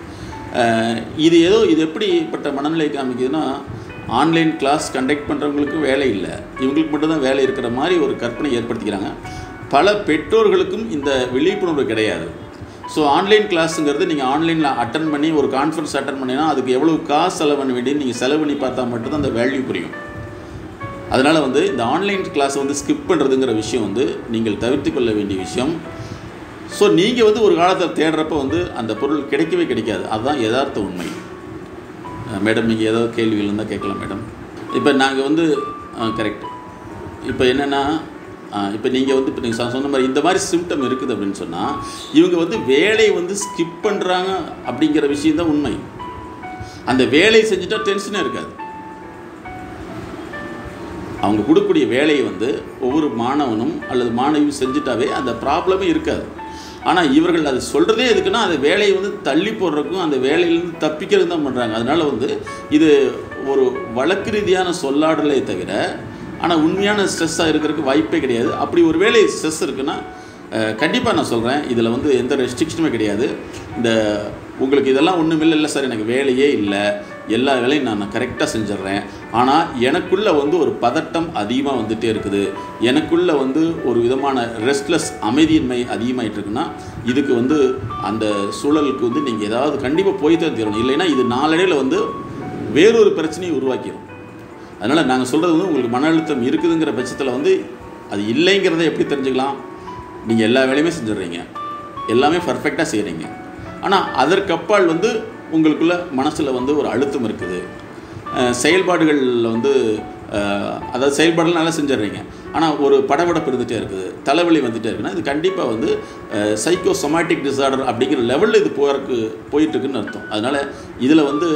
இது ஏதோ இது எப்படிப்பட்ட மனநிலை காமிக்குதுன்னா, ஆன்லைன் கிளாஸ் கண்டக்ட் பண்ணுறவங்களுக்கு வேலை இல்லை, இவங்களுக்கு மட்டும்தான் வேலை இருக்கிற மாதிரி ஒரு கற்பனை ஏற்படுத்திக்கிறாங்க. பல பெற்றோர்களுக்கும் இந்த விழிப்புணர்வு கிடையாது. ஸோ ஆன்லைன் கிளாஸுங்கிறது நீங்கள் ஆன்லைனில் அட்டன் பண்ணி ஒரு கான்ஃபரன்ஸ் அட்டன் பண்ணினா அதுக்கு எவ்வளோ காசு செலவு பண்ண வேண்டியது நீங்கள் செலவு பண்ணி பார்த்தா மட்டும்தான் அந்த வேல்யூ புரியும். அதனால் வந்து இந்த ஆன்லைன் கிளாஸை வந்து ஸ்கிப் பண்ணுறதுங்கிற விஷயம் வந்து நீங்கள் தவிர்த்து கொள்ள வேண்டிய விஷயம். ஸோ நீங்கள் வந்து ஒரு காலத்தில் தேடுறப்ப வந்து அந்த பொருள் கிடைக்கவே கிடைக்காது. அதுதான் யதார்த்த உண்மை. மேடம் நீங்கள் ஏதாவது கேள்விகள் இருந்தால் கேட்கலாம் மேடம். இப்போ நாங்கள் வந்து கரெக்ட் இப்போ என்னென்னா, இப்போ நீங்கள் வந்து இப்போ நீங்கள் சொன்ன மாதிரி இந்த மாதிரி சிம்டம் இருக்குது அப்படின்னு சொன்னால் இவங்க வந்து வேலையை வந்து ஸ்கிப் பண்ணுறாங்க அப்படிங்கிற விஷயந்தான் உண்மை. அந்த வேலையை செஞ்சுட்டா டென்ஷனே இருக்காது. அவங்க கொடுக்கக்கூடிய வேலையை வந்து ஒவ்வொரு மாணவனும் அல்லது மாணவியும் செஞ்சுட்டாவே அந்த ப்ராப்ளமே இருக்காது. ஆனால் இவர்கள் அது சொல்கிறதே எதுக்குன்னா அந்த வேலையை வந்து தள்ளி போடுறதுக்கும் அந்த வேலையிலேருந்து தப்பிக்கிறது தான் பண்ணுறாங்க. அதனால் வந்து இது ஒரு வழக்கு ரீதியான சொல்லாடலே தவிர ஆனால் உண்மையான ஸ்ட்ரெஸ்ஸாக இருக்கிறதுக்கு வாய்ப்பே கிடையாது. அப்படி ஒரு வேலை ஸ்ட்ரெஸ் இருக்குன்னா கண்டிப்பாக நான் சொல்கிறேன், இதில் வந்து எந்த ரெஸ்ட்ரிக்ஷனுமே கிடையாது. இந்த உங்களுக்கு இதெல்லாம் ஒன்றும் இல்லை இல்லை சார், எனக்கு வேலையே இல்லை, எல்லா வேலையும் நான் நான் கரெக்டாக செஞ்சிட்றேன், ஆனால் எனக்குள்ளே வந்து ஒரு பதட்டம் அதிகமாக வந்துகிட்டே இருக்குது, எனக்குள்ளே வந்து ஒரு விதமான ரெஸ்ட்லெஸ் அமைதியின்மை அதிகமாகிட்டு இருக்குன்னா இதுக்கு வந்து அந்த சூழலுக்கு வந்து நீங்கள் ஏதாவது கண்டிப்பாக போய் தான் தீரணும். இல்லைன்னா இது நாளடைவில் வந்து வேறொரு பிரச்சனையை உருவாக்கிடும். அதனால் நாங்கள் சொல்கிறது வந்து உங்களுக்கு மன அழுத்தம் இருக்குதுங்கிற பட்சத்தில் வந்து அது இல்லைங்கிறத எப்படி தெரிஞ்சுக்கலாம்? நீங்கள் எல்லா வேலையுமே செஞ்சிடுறீங்க, எல்லாமே பர்ஃபெக்டாக செய்கிறீங்க, ஆனால் அதற்கப்பால் வந்து உங்களுக்குள்ள மனசில் வந்து ஒரு அழுத்தம் இருக்குது. செயல்பாடுகளில் வந்து அதாவது செயல்பாடுகள் நல்லா செஞ்சிடுறீங்க, ஆனால் ஒரு படபடப்பு இருந்துகிட்டே இருக்குது, தலைவலி வந்துகிட்டே இருக்குன்னா இது கண்டிப்பாக வந்து சைக்கோசொமாட்டிக் டிஸார்டர் அப்படிங்கிற லெவலில் இது போகிறதுக்கு போயிட்டுருக்குன்னு அர்த்தம். அதனால் இதில் வந்து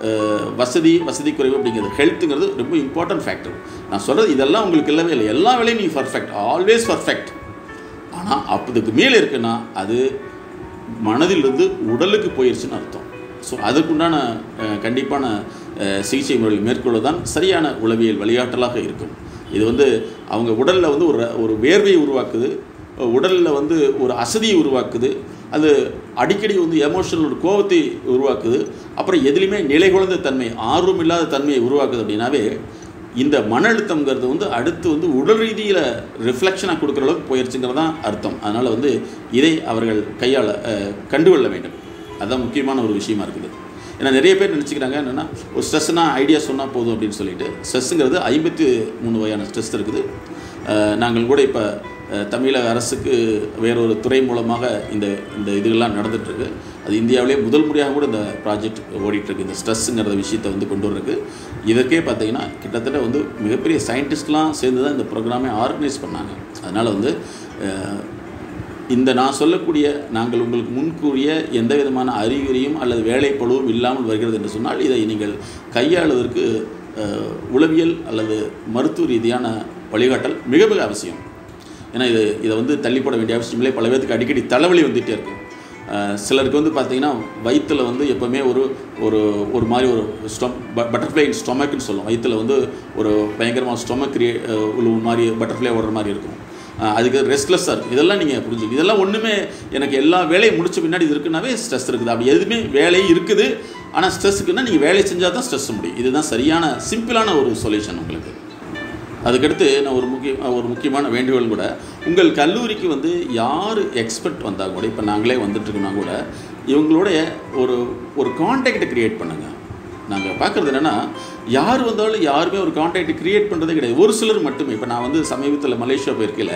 வசதி வசதி குறைவு அப்படிங்கிறது ஹெல்த்துங்கிறது ரொம்ப இம்பார்ட்டன்ட் ஃபேக்டர். நான் சொல்கிறது இதெல்லாம் உங்களுக்கு இல்லவே இல்லை, எல்லா வேலையும் நீங்கள் பர்ஃபெக்ட், ஆல்வேஸ் பர்ஃபெக்ட். ஆனால் அப்போதுக்கு மேலே இருக்குன்னா அது மனதிலிருந்து உடலுக்கு போயிடுச்சுன்னு அர்த்தம். ஸோ அதுக்குண்டான கண்டிப்பான சிகிச்சை முறைகள் மேற்கொள்வதுதான் சரியான உளவியல் வழிகாட்டலாக இருக்கும். இது வந்து அவங்க உடலில் வந்து ஒரு ஒரு வேர்வையை உருவாக்குது, உடலில் வந்து ஒரு அசதியை உருவாக்குது, அது அடிக்கடி வந்து எமோஷனல் ஒரு கோபத்தை உருவாக்குது, அப்புறம் எதுலேயுமே நிலை குழந்த தன்மை ஆர்வம் இல்லாத தன்மையை உருவாக்குது. அப்படின்னாவே இந்த மன அழுத்தங்கிறது வந்து அடுத்து வந்து உடல் ரீதியில் ரிஃப்ளெக்ஷனாக கொடுக்குற அளவுக்கு போயிடுச்சுங்கிறது தான் அர்த்தம். அதனால் வந்து இதை அவர்கள் கையாள கண்டுகொள்ள வேண்டும். அதுதான் முக்கியமான ஒரு விஷயமா இருக்குது. ஏன்னா நிறைய பேர் நினச்சிக்கிறாங்க என்னென்னா ஒரு ஸ்ட்ரெஸ்னால் ஐடியா சொன்னால் போதும் அப்படின்னு சொல்லிட்டு. ஸ்ட்ரெஸ்ஸுங்கிறது ஐம்பத்தி மூணு வகையான ஸ்ட்ரெஸ் இருக்குது. நாங்கள் கூட இப்போ தமிழக அரசுக்கு வேறொரு துறை மூலமாக இந்த இந்த இதுகள்லாம் நடந்துகிட்ருக்கு. அது இந்தியாவிலே முதல் முறையாக கூட இந்த ப்ராஜெக்ட் ஓடிட்டுருக்கு. இந்த ஸ்ட்ரெஸ்ஸுங்கிற விஷயத்தை வந்து கொண்டு வர்றதுக்கு இதற்கே பார்த்திங்கன்னா கிட்டத்தட்ட வந்து மிகப்பெரிய சயின்டிஸ்ட்லாம் சேர்ந்து தான் இந்த ப்ரோக்ராமே ஆர்கனைஸ் பண்ணாங்க. அதனால் வந்து இந்த நான் சொல்லக்கூடிய நாங்கள் உங்களுக்கு முன்கூறிய எந்த விதமான அறிகுறியும் அல்லது வேலைப்பழுவும் இல்லாமல் வருகிறது என்று சொன்னால் இதை நீங்கள் கையாளுவதற்கு உளவியல் அல்லது மருத்துவ ரீதியான வழிகாட்டல் மிக மிக அவசியம். ஏன்னா இது இதை வந்து தள்ளிப்பட வேண்டிய அவசியம் இல்லை. பல பேருக்கு அடிக்கடி தலைவலி வந்துகிட்டே இருக்கும். சிலருக்கு வந்து பார்த்திங்கன்னா வயிற்றில் வந்து எப்போவுமே ஒரு ஒரு ஒரு மாதிரி ஒரு ஸ்டொம் பட்டர்ஃப்ளை ஸ்டொமக்குன்னு சொல்லுவோம். வயிற்றில் வந்து ஒரு பயங்கரமாக ஸ்டொமக் கிரியே ஒரு மாதிரி பட்டர்ஃப்ளை ஓடுற மாதிரி இருக்கும். அதுக்கு ரெஸ்ட்லெஸ்ஸாக இருக்குது. இதெல்லாம் நீங்கள் புரிஞ்சுக்கணும். இதெல்லாம் ஒன்றுமே எனக்கு எல்லா வேலையும் முடிச்ச பின்னாடி இது இருக்குன்னாவே ஸ்ட்ரெஸ் இருக்குது. அப்படி எதுவுமே வேலை இருக்குது, ஆனால் ஸ்ட்ரெஸ்ஸுக்குன்னா நீங்கள் வேலை செஞ்சால் தான் ஸ்ட்ரெஸ் முடியும். இதுதான் சரியான சிம்பிளான ஒரு சொல்யூஷன் உங்களுக்கு. அதுக்கடுத்து நான் ஒரு முக்கிய ஒரு முக்கியமான வேண்டுகோள் கூட, உங்கள் கல்லூரிக்கு வந்து யார் எக்ஸ்பர்ட் வந்தால் கூட, இப்போ நாங்களே வந்துட்டுருக்கோன்னா கூட இவங்களுடைய ஒரு ஒரு கான்டாக்டை க்ரியேட் பண்ணுங்கள். நாங்கள் பார்க்குறது என்னென்னா யார் வந்தாலும் யாருமே ஒரு கான்டாக்ட் க்ரியேட் பண்ணுறதே கிடையாது. ஒரு சிலர் மட்டுமே. இப்போ நான் வந்து சமீபத்தில் மலேசியா போயிருக்கல,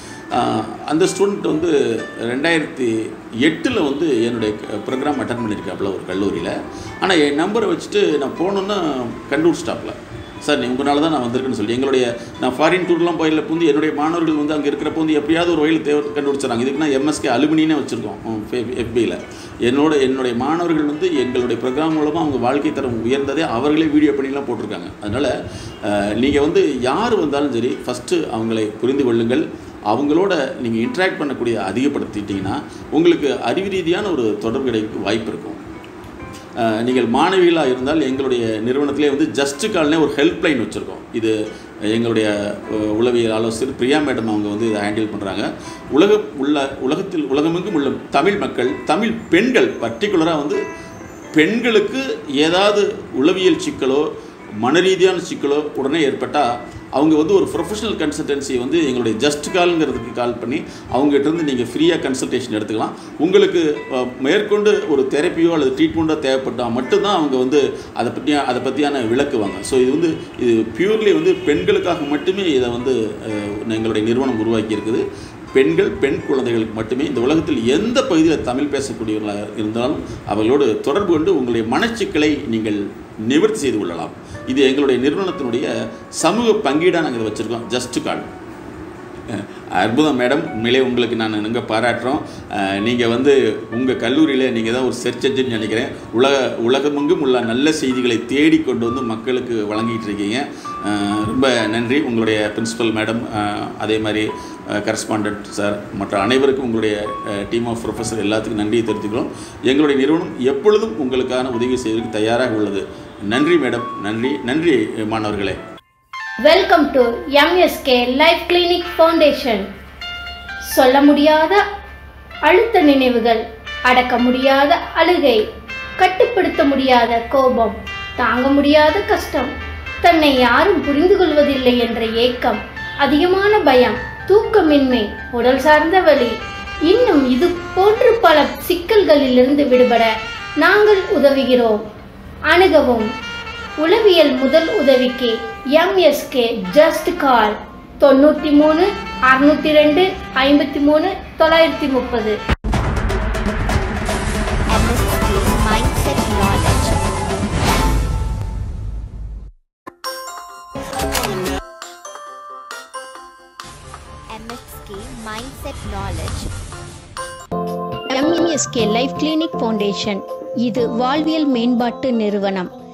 அந்த ஸ்டூடெண்ட் வந்து ரெண்டாயிரத்தி எட்டில் வந்து என்னுடைய ப்ரோக்ராம் அட்டன் பண்ணியிருக்காப்புல ஒரு கல்லூரியில். ஆனால் என் நம்பரை வச்சுட்டு நான் போனோன்னா கண்டுபிடிச்சிட்டாப்புல, சார் நீ உங்களால் தான் நான் வந்திருக்கேன்னு சொல்லி. எங்களுடைய நான் ஃபாரின் டூர்லாம் போயில வந்து என்னுடைய மாணவர்கள் வந்து அங்கே இருக்கிறப்ப வந்து எப்படியாவது ஒரு வகையில் தேவை கண்டுபிடிச்சாங்க. இதுக்கு நான் எம்எஸ்கே அலுமினினே வச்சுருக்கோம் எஃபியில். என்னோட என்னுடைய மாணவர்கள் வந்து எங்களுடைய ப்ரோக்ராம் மூலமாக அவங்க வாழ்க்கை தரம் உயர்ந்ததே அவர்களே வீடியோ பண்ணிலாம் போட்டிருக்காங்க. அதனால் நீங்கள் வந்து யார் வந்தாலும் சரி ஃபஸ்ட்டு அவங்களை புரிந்து கொள்ளுங்கள். அவங்களோட நீங்கள் இன்ட்ராக்ட் பண்ணக்கூடிய அதிகப்படுத்திட்டிங்கன்னா உங்களுக்கு அறிவு ரீதியான ஒரு தொடர்பு கிடைக்க வாய்ப்பு இருக்கும். நீங்கள் மாணவிகளாக இருந்தால் எங்களுடைய நிறுவனத்திலே வந்து ஜஸ்ட் கால்னே ஒரு ஹெல்ப்லைன் வச்சுருக்கோம். இது எங்களுடைய உளவியல் ஆலோசகர் பிரியா மேடம் அவங்க வந்து இதை ஹேண்டில் பண்ணுறாங்க. உலக உள்ள உலகத்தில் உலகமெங்கும் உள்ள தமிழ் மக்கள், தமிழ் பெண்கள் பர்டிகுலராக வந்து பெண்களுக்கு ஏதாவது உளவியல் சிக்கலோ மன ரீதியான சிக்கலோ உடனே ஏற்பட்டால் அவங்க வந்து ஒரு ப்ரொஃபஷனல் கன்சல்டன்சி வந்து எங்களுடைய ஜஸ்ட் கால்ங்கிறதுக்கு கால் பண்ணி அவங்ககிட்டருந்து நீங்கள் ஃப்ரீயாக கன்சல்டேஷன் எடுத்துக்கலாம். உங்களுக்கு மேற்கொண்டு ஒரு தெரப்பியோ அல்லது ட்ரீட்மெண்ட்டோ தேவைப்பட்டால் மட்டும்தான் அவங்க வந்து அதை பற்றி அதை பற்றியான விளக்குவாங்க. ஸோ இது வந்து இது பியூர்லி வந்து பெண்களுக்காக மட்டுமே இதை வந்து எங்களுடைய நிறுவனம் உருவாக்கி இருக்குது. பெண்கள் பெண் குழந்தைகளுக்கு மட்டுமே. இந்த உலகத்தில் எந்த பகுதியில் தமிழ் பேசக்கூடியவர்களாக இருந்தாலும் அவர்களோடு தொடர்பு கொண்டு உங்களுடைய மனச்சிக்கலை நீங்கள் நிவர்த்தி செய்து கொள்ளலாம். இது எங்களுடைய நிறுவனத்தினுடைய சமூக பங்கீடாக நாங்கள் இதை வச்சுருக்கோம். Just call. அற்புதம் மேடம், உண்மையிலே உங்களுக்கு நான் எங்கே பாராட்டுறோம். நீங்கள் வந்து உங்கள் கல்லூரியில் நீங்கள் தான் ஒரு சர்ச் என்ஜின் நினைக்கிறேன். உலக உலகமெங்கும் உள்ள நல்ல செய்திகளை தேடி கொண்டு வந்து மக்களுக்கு வழங்கிட்டு இருக்கீங்க. ரொம்ப நன்றி. உங்களுடைய பிரின்சிபல் மேடம், அதே மாதிரி கரஸ்பாண்டன்ட் சார், மற்ற அனைவருக்கும் உங்களுடைய டீம் ஆஃப் ப்ரொஃபஸர் எல்லாத்துக்கும் நன்றியை தெரிவித்துக்கிறோம். எங்களுடைய நிறுவனம் எப்பொழுதும் உங்களுக்கான உதவி செய்வதற்கு தயாராக உள்ளது. நன்றி மேடம். நன்றி நன்றி மாணவர்களே. Welcome to MSK life clinic foundation. சொல்ல முடியாத அழுத்த நினைவுகள், அடக்க முடியாத அழுகை, கட்டுப்படுத்த முடியாத கோபம், தாங்க முடியாத கஷ்டம், தன்னை யாரும் புரிந்து கொள்வதில்லை என்ற ஏக்கம், அதிகமான பயம், தூக்கமின்மை, உடல் சார்ந்த வலி, இன்னும் இது போன்று பல சிக்கல்களிலிருந்து விடுபட நாங்கள் உதவுகிறோம். அணுகவும். உளவியல் முதல் உதவிக்கு எம்எஸ்கே ஜஸ்ட் கால் தொண்ணூற்றி மூணு அறுநூற்றி ரெண்டு ஐம்பத்தி மூணு தொள்ளாயிரத்தி முப்பது. Mindset Knowledge. M S K Mindset Knowledge. MSK life clinic foundation இது வாழ்வியல் மேம்பாட்டு நிறுவனம்.